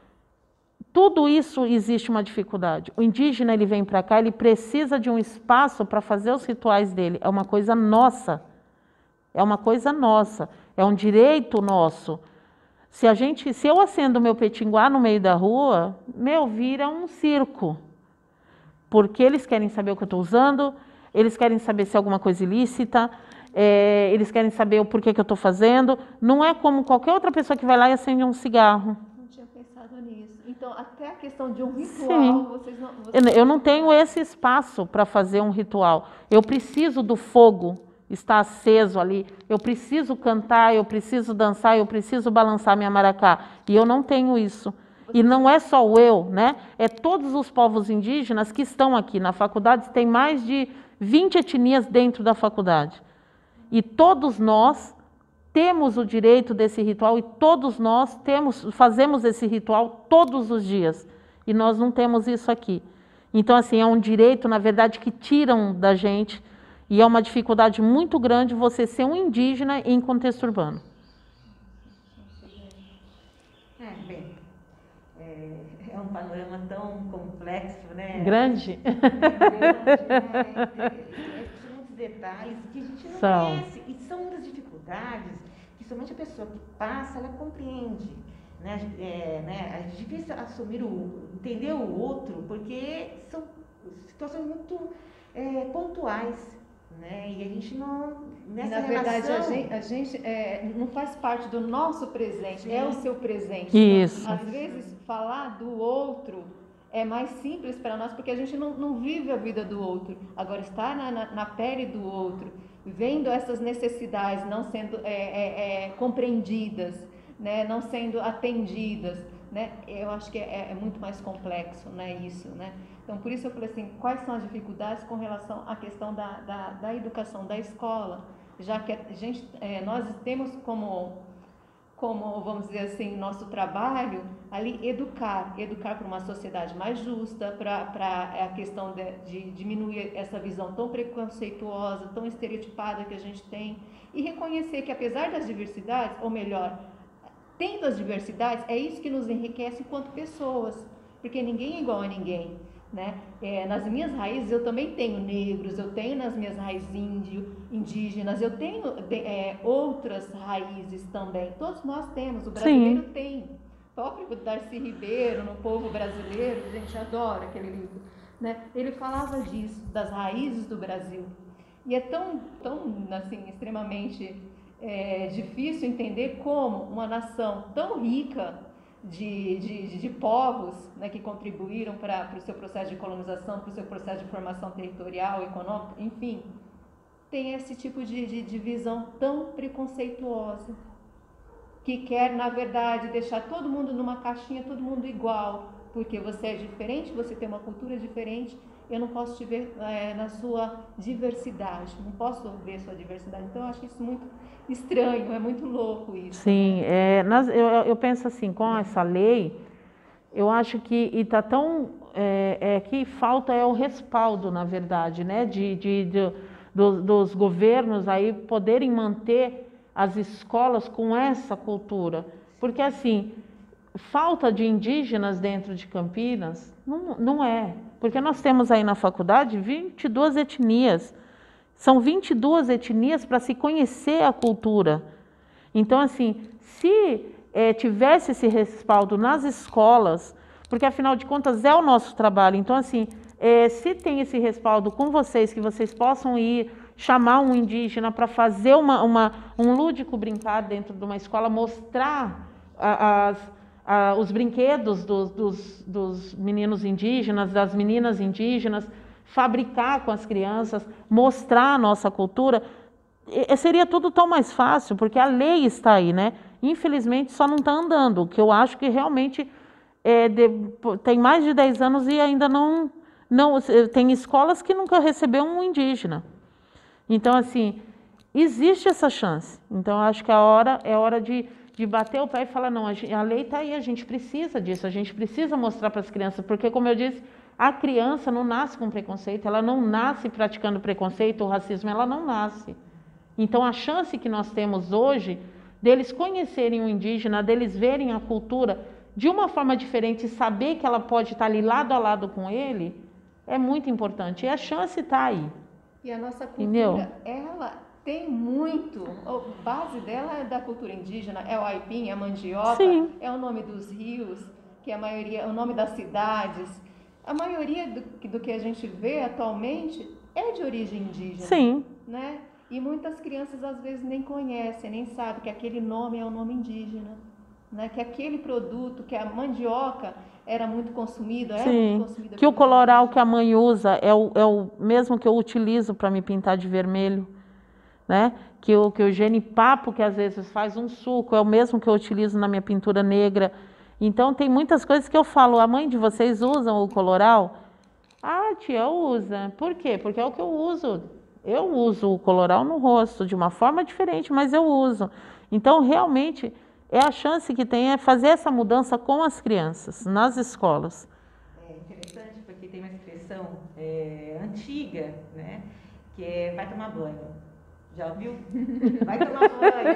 Tudo isso existe uma dificuldade. O indígena, ele vem para cá, ele precisa de um espaço para fazer os rituais dele. É uma coisa nossa. É uma coisa nossa. É um direito nosso. Se eu acendo meu petinguá no meio da rua, vira um circo. Porque eles querem saber o que eu estou usando, eles querem saber se é alguma coisa ilícita, eles querem saber o porquê que eu estou fazendo. Não é como qualquer outra pessoa que vai lá e acende um cigarro. Não tinha pensado nisso. Então, até a questão de um ritual, vocês não... Eu não tenho esse espaço para fazer um ritual. Eu preciso do fogo estar aceso ali, eu preciso cantar, eu preciso dançar, eu preciso balançar minha maracá. E eu não tenho isso. E não é só eu, né? É todos os povos indígenas que estão aqui. Na faculdade tem mais de 20 etnias dentro da faculdade. E todos nós temos o direito desse ritual e todos nós fazemos esse ritual todos os dias. E nós não temos isso aqui. Então, assim, é um direito, na verdade, que tiram da gente. E é uma dificuldade muito grande você ser um indígena em contexto urbano. É um panorama tão complexo, né? Grande. São muitos detalhes que a gente não conhece. E são muitas dificuldades que somente a pessoa que passa, ela compreende. Né? É difícil entender o outro, porque são situações muito pontuais. Né? E a gente não... Na verdade, a gente não faz parte do nosso presente, é o seu presente. Isso. Às vezes, falar do outro é mais simples para nós, porque a gente não vive a vida do outro. Agora, estar na pele do outro, vendo essas necessidades não sendo compreendidas, né? Não sendo atendidas, né? Eu acho que é muito mais complexo, né? Isso, né? Então, por isso eu falei assim, quais são as dificuldades com relação à questão da educação, da escola, já que nós temos como, vamos dizer assim, nosso trabalho ali educar para uma sociedade mais justa, para a questão de diminuir essa visão tão preconceituosa, tão estereotipada que a gente tem, e reconhecer que apesar das diversidades, ou melhor, tendo as diversidades, é isso que nos enriquece enquanto pessoas, porque ninguém é igual a ninguém. Né? Nas minhas raízes eu também tenho negros, eu tenho nas minhas raízes indígenas, eu tenho outras raízes também, todos nós temos, o brasileiro tem, o próprio Darcy Ribeiro, no Povo Brasileiro, a gente adora aquele livro, né? Ele falava disso, das raízes do Brasil, e é tão assim, extremamente difícil entender como uma nação tão rica de povos, né, que contribuíram para o seu processo de colonização, para o seu processo de formação territorial, econômica, enfim, tem esse tipo de visão tão preconceituosa, que quer, na verdade, deixar todo mundo numa caixinha, todo mundo igual, porque você é diferente, você tem uma cultura diferente, eu não posso te ver na sua diversidade, não posso ver sua diversidade. Então eu acho isso muito estranho, é muito louco isso. Sim, eu penso assim, com essa lei, eu acho que está tão, que falta o respaldo, na verdade, né, dos governos aí poderem manter as escolas com essa cultura, porque assim, falta de indígenas dentro de Campinas, não é, porque nós temos aí na faculdade 22 etnias, são 22 etnias para se conhecer a cultura. Então assim, se tivesse esse respaldo nas escolas, porque afinal de contas é o nosso trabalho, então assim, se tem esse respaldo com vocês, que vocês possam ir chamar um indígena para fazer um lúdico brincar dentro de uma escola, mostrar os brinquedos dos meninos indígenas, das meninas indígenas, fabricar com as crianças, mostrar a nossa cultura, seria tudo tão mais fácil, porque a lei está aí, né? Infelizmente só não está andando, que eu acho que realmente tem mais de 10 anos e ainda não tem escolas que nunca recebeu um indígena. Então, assim, existe essa chance. Então, acho que é hora de bater o pé e falar, não, a lei está aí, a gente precisa disso, a gente precisa mostrar para as crianças, porque, como eu disse, a criança não nasce com preconceito, ela não nasce praticando preconceito ou racismo, ela não nasce. Então, a chance que nós temos hoje deles conhecerem o indígena, deles verem a cultura de uma forma diferente e saber que ela pode estar ali lado a lado com ele, é muito importante. E a chance está aí. E a nossa cultura, entendeu? Ela tem muito, a base dela é da cultura indígena, é o aipim, a mandioca, Sim. é o nome dos rios, que a maioria, o nome das cidades. A maioria do que a gente vê atualmente é de origem indígena. Sim. Né? E muitas crianças às vezes nem conhecem, nem sabem que aquele nome é um nome indígena. Né? Que aquele produto, que a mandioca era muito consumida, que o coloral que a mãe usa é o mesmo que eu utilizo para me pintar de vermelho, né? Que o genipapo, que às vezes faz um suco, é o mesmo que eu utilizo na minha pintura negra. Então tem muitas coisas que eu falo, a mãe de vocês usam o coloral? Ah, tia, usa. Por quê? Porque é o que eu uso. Eu uso o coloral no rosto de uma forma diferente, mas eu uso. Então, realmente, a chance que tem é fazer essa mudança com as crianças, nas escolas. É interessante porque tem uma expressão antiga, né? Que é vai tomar banho. Já ouviu? Vai tomar banho.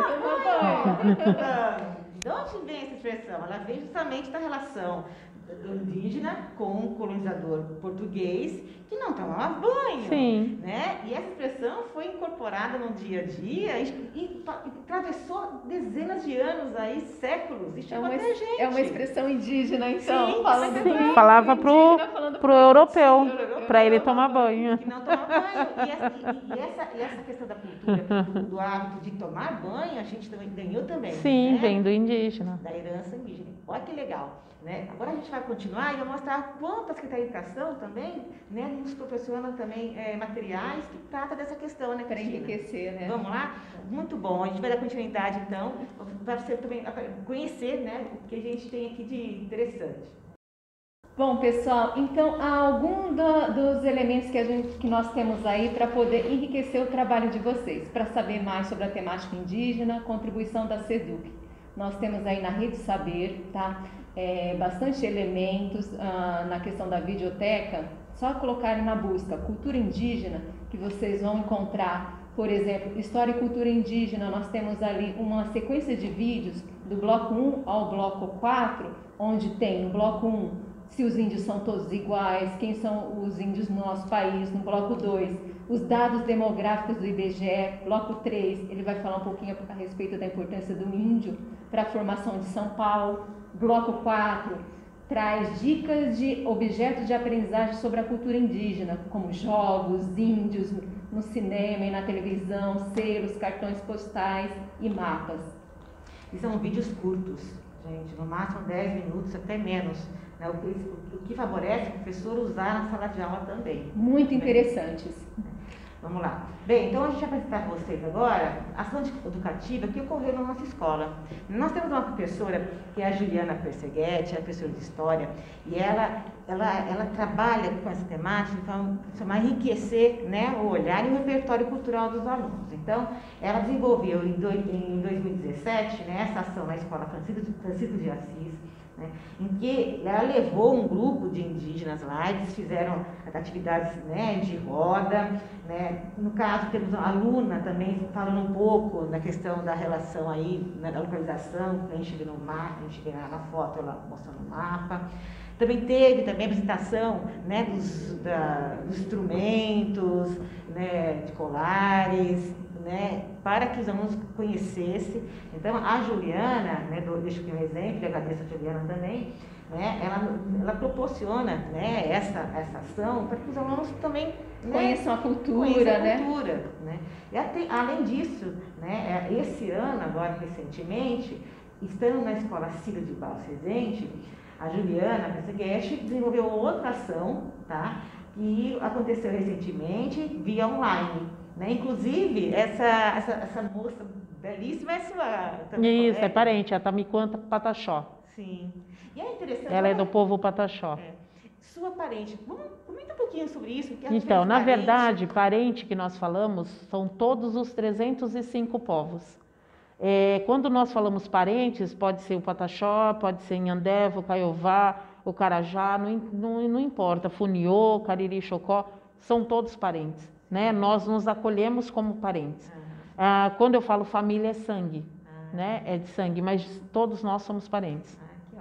Vai tomar banho. De onde vem essa expressão? Ela vem justamente da relação do indígena com o colonizador português que não tomava banho. Sim. Né? E essa expressão foi incorporada no dia a dia e atravessou dezenas de anos, aí, séculos, e chegou até a gente. É uma expressão indígena, então. Sim, falava pro europeu, para ele tomar banho. Que não tomava banho. E essa questão da cultura, do hábito de tomar banho, a gente também ganhou também. Sim, né? vem do indígena. Da herança indígena. Olha que legal. Né? Agora a gente vai continuar e vai mostrar quanto a Secretaria de Educação também, né, nos proporciona também materiais que trata dessa questão, né, para enriquecer, né? Vamos lá? Muito bom. A gente vai dar continuidade, então, para você também conhecer, né, o que a gente tem aqui de interessante. Bom, pessoal, então há algum dos elementos que nós temos aí para poder enriquecer o trabalho de vocês, para saber mais sobre a temática indígena, contribuição da SEDUC. Nós temos aí na Rede Saber, tá? Bastante elementos na questão da videoteca, só colocarem na busca cultura indígena que vocês vão encontrar, por exemplo, história e cultura indígena. Nós temos ali uma sequência de vídeos do bloco 1 ao bloco 4, onde tem no bloco 1 se os índios são todos iguais, quem são os índios no nosso país, no bloco 2 os dados demográficos do IBGE, bloco 3 ele vai falar um pouquinho a respeito da importância do índio para a formação de São Paulo. Bloco 4 traz dicas de objetos de aprendizagem sobre a cultura indígena, como jogos, índios no cinema e na televisão, selos, cartões postais e mapas. E são vídeos curtos, gente, no máximo 10 minutos, até menos. Né? O que favorece o professor usar na sala de aula também. Muito interessantes. Vamos lá. Bem, então a gente vai apresentar para vocês agora a ação educativa que ocorreu na nossa escola. Nós temos uma professora, que é a Juliana Perseghetti, é professora de História, e ela trabalha com essa temática para enriquecer, né, o olhar e o repertório cultural dos alunos. Então, ela desenvolveu em 2017, né, essa ação na Escola Francisco de Assis, né, em que ela levou um grupo de indígenas lá, eles fizeram atividades, né, de roda, né. No caso temos uma aluna também falando um pouco na questão da relação aí, né, da localização, que a gente vê no mapa, a gente vê na foto ela mostrando o mapa. Também teve apresentação, né, dos instrumentos, né, de colares, né, para que os alunos conhecessem. Então, a Juliana, né, deixo aqui um exemplo, e agradeço a Juliana também, né, ela proporciona, né, essa ação para que os alunos também, né, conheçam a cultura, né? E além disso, né, esse ano, agora recentemente, estando na Escola Círio de Barros Resende, a Juliana Perseghetti desenvolveu outra ação, tá, que aconteceu recentemente via online. Né? Inclusive, essa moça belíssima é sua também. Isso, é parente, a Tamiquanta Pataxó. Sim. E é interessante. Ela é do povo Pataxó. Sua parente, vamos comentar um pouquinho sobre isso. Então, na verdade, parente que nós falamos são todos os 305 povos. Quando nós falamos parentes, pode ser o Pataxó, pode ser Nhandevo, o Caiová, o Carajá, não importa, Funiô, Cariri, Chocó, são todos parentes. Né? Nós nos acolhemos como parentes. Quando eu falo família, é sangue, né? É de sangue, mas todos nós somos parentes. Que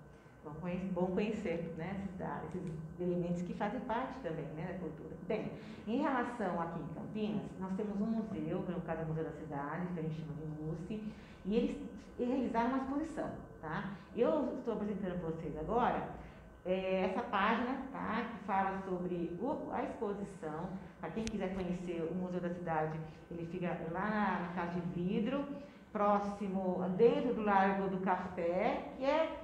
ótimo. Bom conhecer, né, esses elementos que fazem parte também, né, da cultura. Bem, em relação aqui em Campinas, nós temos um museu, no caso é o Museu da Cidade, que a gente chama de MUST, e eles realizaram uma exposição. Tá? Eu estou apresentando para vocês agora essa página, tá, que fala sobre a exposição. Para quem quiser conhecer o Museu da Cidade, ele fica lá na Casa de Vidro, próximo, dentro do Largo do Café, que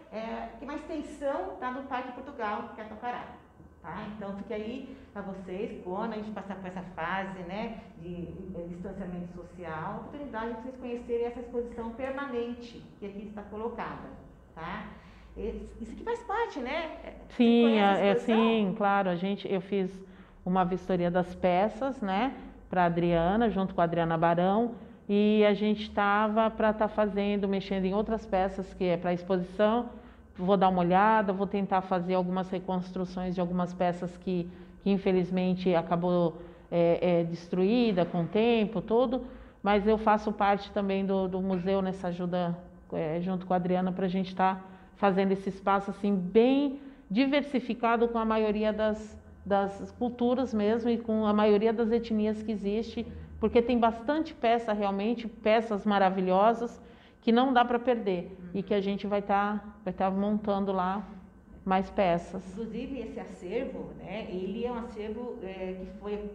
é uma extensão, tá, do Parque Portugal, que é Tocará. Tá? Então, fica aí para vocês, quando a gente passar por essa fase, né, de distanciamento social, a oportunidade de vocês conhecerem essa exposição permanente que aqui está colocada. Tá? Isso aqui faz parte, né? Sim, sim, claro. Eu fiz uma vistoria das peças, né, para a Adriana, junto com a Adriana Barão, e a gente estava para estar mexendo em outras peças que é para a exposição. Vou dar uma olhada, vou tentar fazer algumas reconstruções de algumas peças que infelizmente acabou destruída com o tempo todo, mas eu faço parte também do museu nessa ajuda junto com a Adriana para a gente estar fazendo esse espaço assim bem diversificado com a maioria das culturas mesmo e com a maioria das etnias que existe, porque tem bastante peça realmente, peças maravilhosas que não dá para perder e que a gente vai estar montando lá mais peças. Inclusive esse acervo, né, ele é um acervo que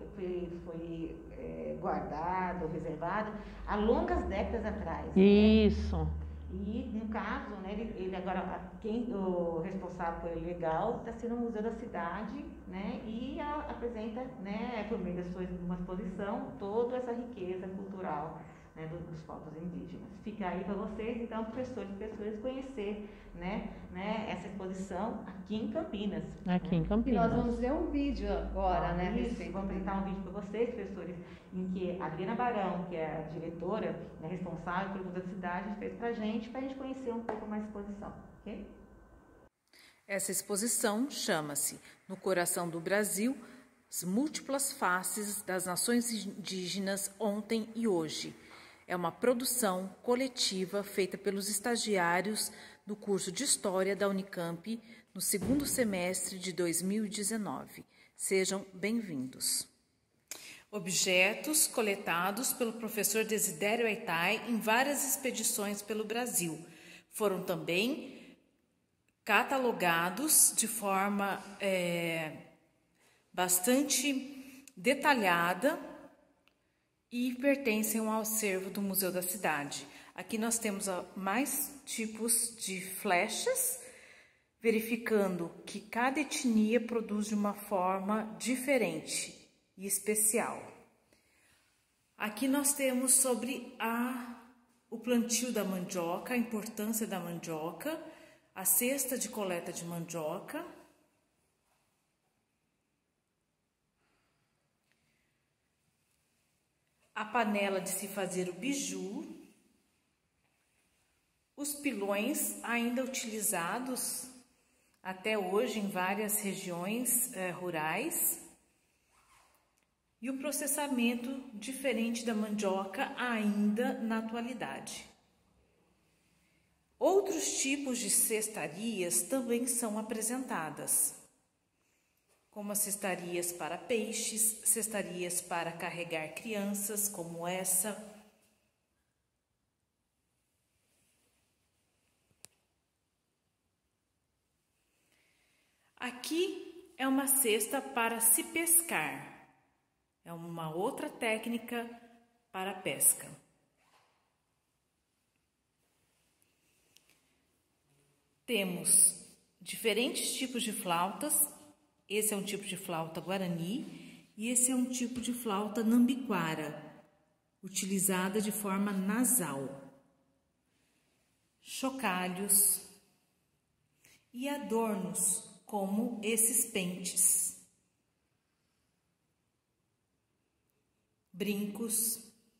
foi guardado, reservado há longas décadas atrás. Isso. Né? E, no caso, né, ele agora, o responsável por ele legal está sendo o Museu da Cidade, né, e apresenta, né, por meio de uma exposição, toda essa riqueza cultural, né, dos povos indígenas. Fica aí para vocês, então, professores e professoras, conhecer, né, essa exposição aqui em Campinas. Aqui em E Campinas. nós vamos ver um vídeo agora, né? Vamos apresentar um vídeo para vocês, professores, em que a Adriana Barão, que é a diretora, né, responsável pelo Museu da Cidade, fez para a gente conhecer um pouco mais a exposição. Okay? Essa exposição chama-se No Coração do Brasil, as múltiplas faces das nações indígenas ontem e hoje. É uma produção coletiva feita pelos estagiários do curso de História da Unicamp no segundo semestre de 2019. Sejam bem-vindos. Objetos coletados pelo professor Desidério Aitai em várias expedições pelo Brasil foram também catalogados de forma bastante detalhada e pertencem ao acervo do Museu da Cidade. Aqui nós temos mais tipos de flechas, verificando que cada etnia produz de uma forma diferente e especial. Aqui nós temos sobre o plantio da mandioca, a importância da mandioca, a cesta de coleta de mandioca, a panela de se fazer o biju, os pilões ainda utilizados até hoje em várias regiões rurais, e o processamento diferente da mandioca ainda na atualidade. Outros tipos de cestarias também são apresentadas, como as cestarias para peixes, cestarias para carregar crianças, como essa. Aqui é uma cesta para se pescar. É uma outra técnica para pesca. Temos diferentes tipos de flautas. Esse é um tipo de flauta guarani e esse é um tipo de flauta nambiquara, utilizada de forma nasal. Chocalhos e adornos, como esses pentes. Brincos,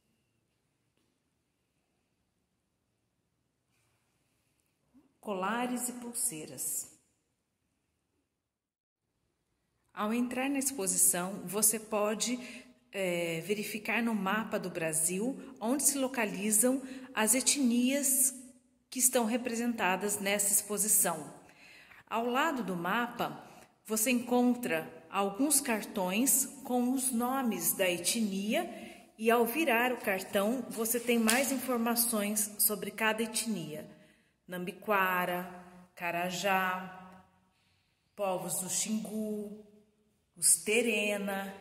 colares e pulseiras. Ao entrar na exposição, você pode verificar no mapa do Brasil onde se localizam as etnias que estão representadas nessa exposição. Ao lado do mapa, você encontra alguns cartões com os nomes da etnia e ao virar o cartão você tem mais informações sobre cada etnia. Nambiquara, Carajá, povos do Xingu, os Terena,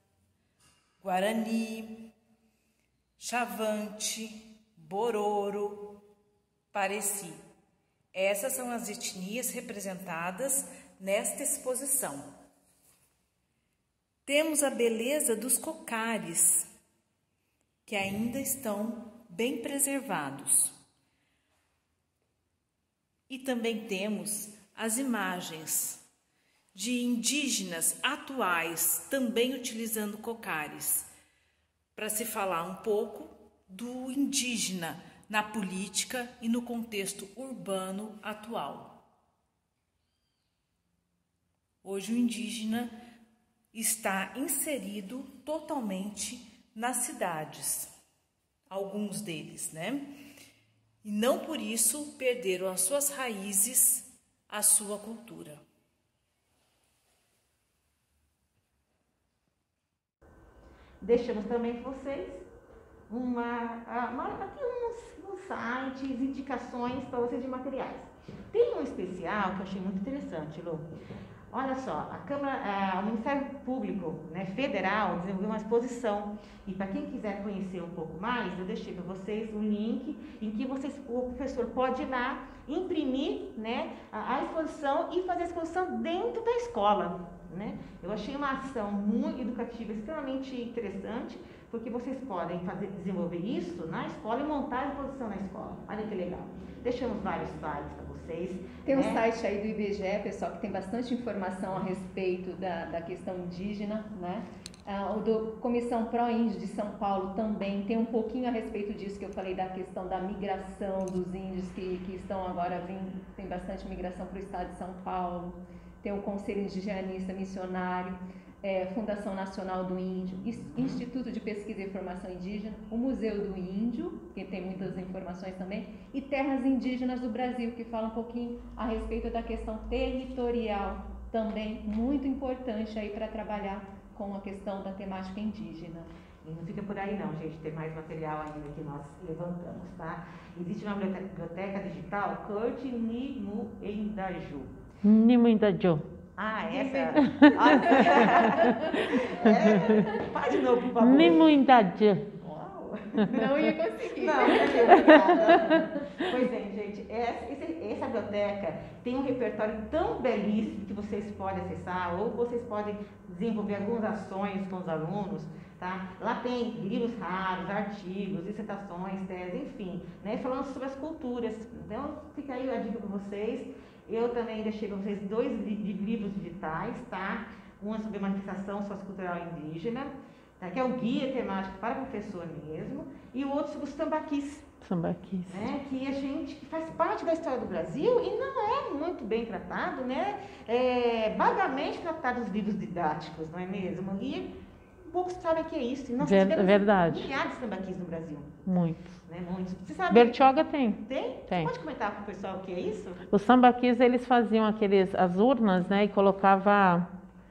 Guarani, Chavante, Bororo, Pareci. Essas são as etnias representadas nesta exposição. Temos a beleza dos cocares, que ainda estão bem preservados. E também temos as imagens de indígenas atuais, também utilizando cocares, para se falar um pouco do indígena na política e no contexto urbano atual. Hoje o indígena está inserido totalmente nas cidades, alguns deles, né? E não por isso perderam as suas raízes, a sua cultura. Deixamos também com vocês aqui uns sites, indicações para vocês de materiais. Tem um especial que eu achei muito interessante, Lu. Olha só, o Ministério Público, né, Federal desenvolveu uma exposição e para quem quiser conhecer um pouco mais, eu deixei para vocês um link em que o professor pode ir lá, imprimir, né, a exposição e fazer a exposição dentro da escola, né? Eu achei uma ação muito educativa, extremamente interessante, porque vocês podem desenvolver isso na escola e montar a exposição na escola. Olha que legal. Deixamos vários slides para vocês. Tem um site aí do IBGE, pessoal, que tem bastante informação a respeito da questão indígena, né? O do Comissão Pró-Índio de São Paulo também tem um pouquinho a respeito disso que eu falei, da questão da migração dos índios que estão agora vindo, tem bastante migração para o estado de São Paulo. Tem o Conselho Indigenista Missionário, Fundação Nacional do Índio, Instituto de Pesquisa e Informação Indígena, o Museu do Índio, que tem muitas informações também, e Terras Indígenas do Brasil, que fala um pouquinho a respeito da questão territorial, também muito importante aí para trabalhar com a questão da temática indígena. E não fica por aí não, gente, tem mais material ainda que nós levantamos, tá? Existe uma biblioteca digital, Kurt Nimuendaju. Nimuendaju. Ah, essa? Faz de novo, por favor. Nimuendaju. Uau! Não ia conseguir. Não, obrigada. Pois é, gente, essa biblioteca tem um repertório tão belíssimo que vocês podem acessar, ou vocês podem desenvolver algumas ações com os alunos, tá? Lá tem livros raros, artigos, dissertações, teses, enfim, né? Falando sobre as culturas. Então, fica aí a dica para vocês. Eu também deixei para vocês 2 livros digitais, tá? Um sobre manifestação sociocultural indígena, tá? Que é um guia temático para professor mesmo, e o outro sobre os tambaquis. Sambaquis. Né, que a gente que faz parte da história do Brasil e não é muito bem tratado, né? Vagamente tratado nos livros didáticos, não é mesmo? E poucos sabem que é isso. E nós tivemos Verdade. milhares de sambaquis no Brasil. Muitos. Né? Muitos. Você sabe? Bertioga tem. Tem? Tem. Você pode comentar para o pessoal o que é isso? Os sambaquis, eles faziam as urnas, né, e colocava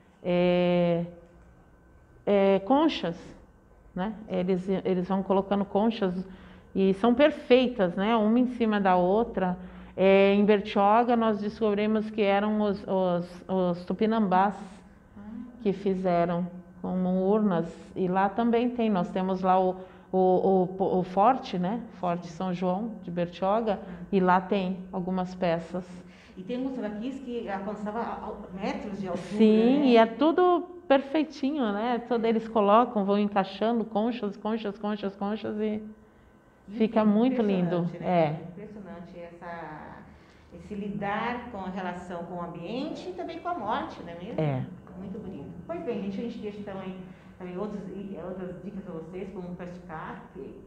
conchas, né? Eles vão colocando conchas e são perfeitas, né? Uma em cima da outra. Em Bertioga nós descobrimos que eram os tupinambás que fizeram como urnas, e lá também tem. Nós temos lá o forte, né? Forte São João de Bertioga, e lá tem algumas peças. E tem uns sambaquis que alcançava metros de altura. Sim, né? e é tudo perfeitinho, né? Eles colocam, vão encaixando conchas e fica muito lindo. Né? Impressionante esse lidar com a relação com o ambiente e também com a morte, não é mesmo? Muito bonito. Pois bem, gente, a gente deixa também outras dicas para vocês, como um podcast,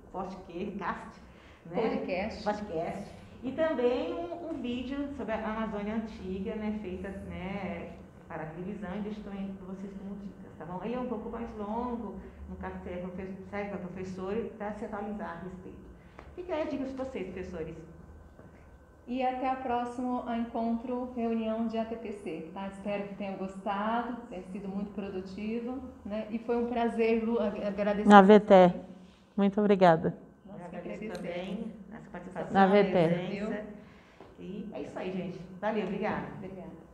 né? Podcast. E também um vídeo sobre a Amazônia Antiga, né? Feita, né, para a televisão, e deixo também para vocês como dicas, tá bom? Ele é um pouco mais longo, no caso serve para professor e para se atualizar a respeito. Fica aí a dica para vocês, professores. E até a próxima encontro, reunião de ATPC, tá? Espero que tenham gostado, tenha sido muito produtivo, né? E foi um prazer, Lu, agradecer. Na VT. Muito obrigada. Eu agradeço também essa participação, na VT. presença. E é isso aí, gente. Valeu, obrigada. Obrigada.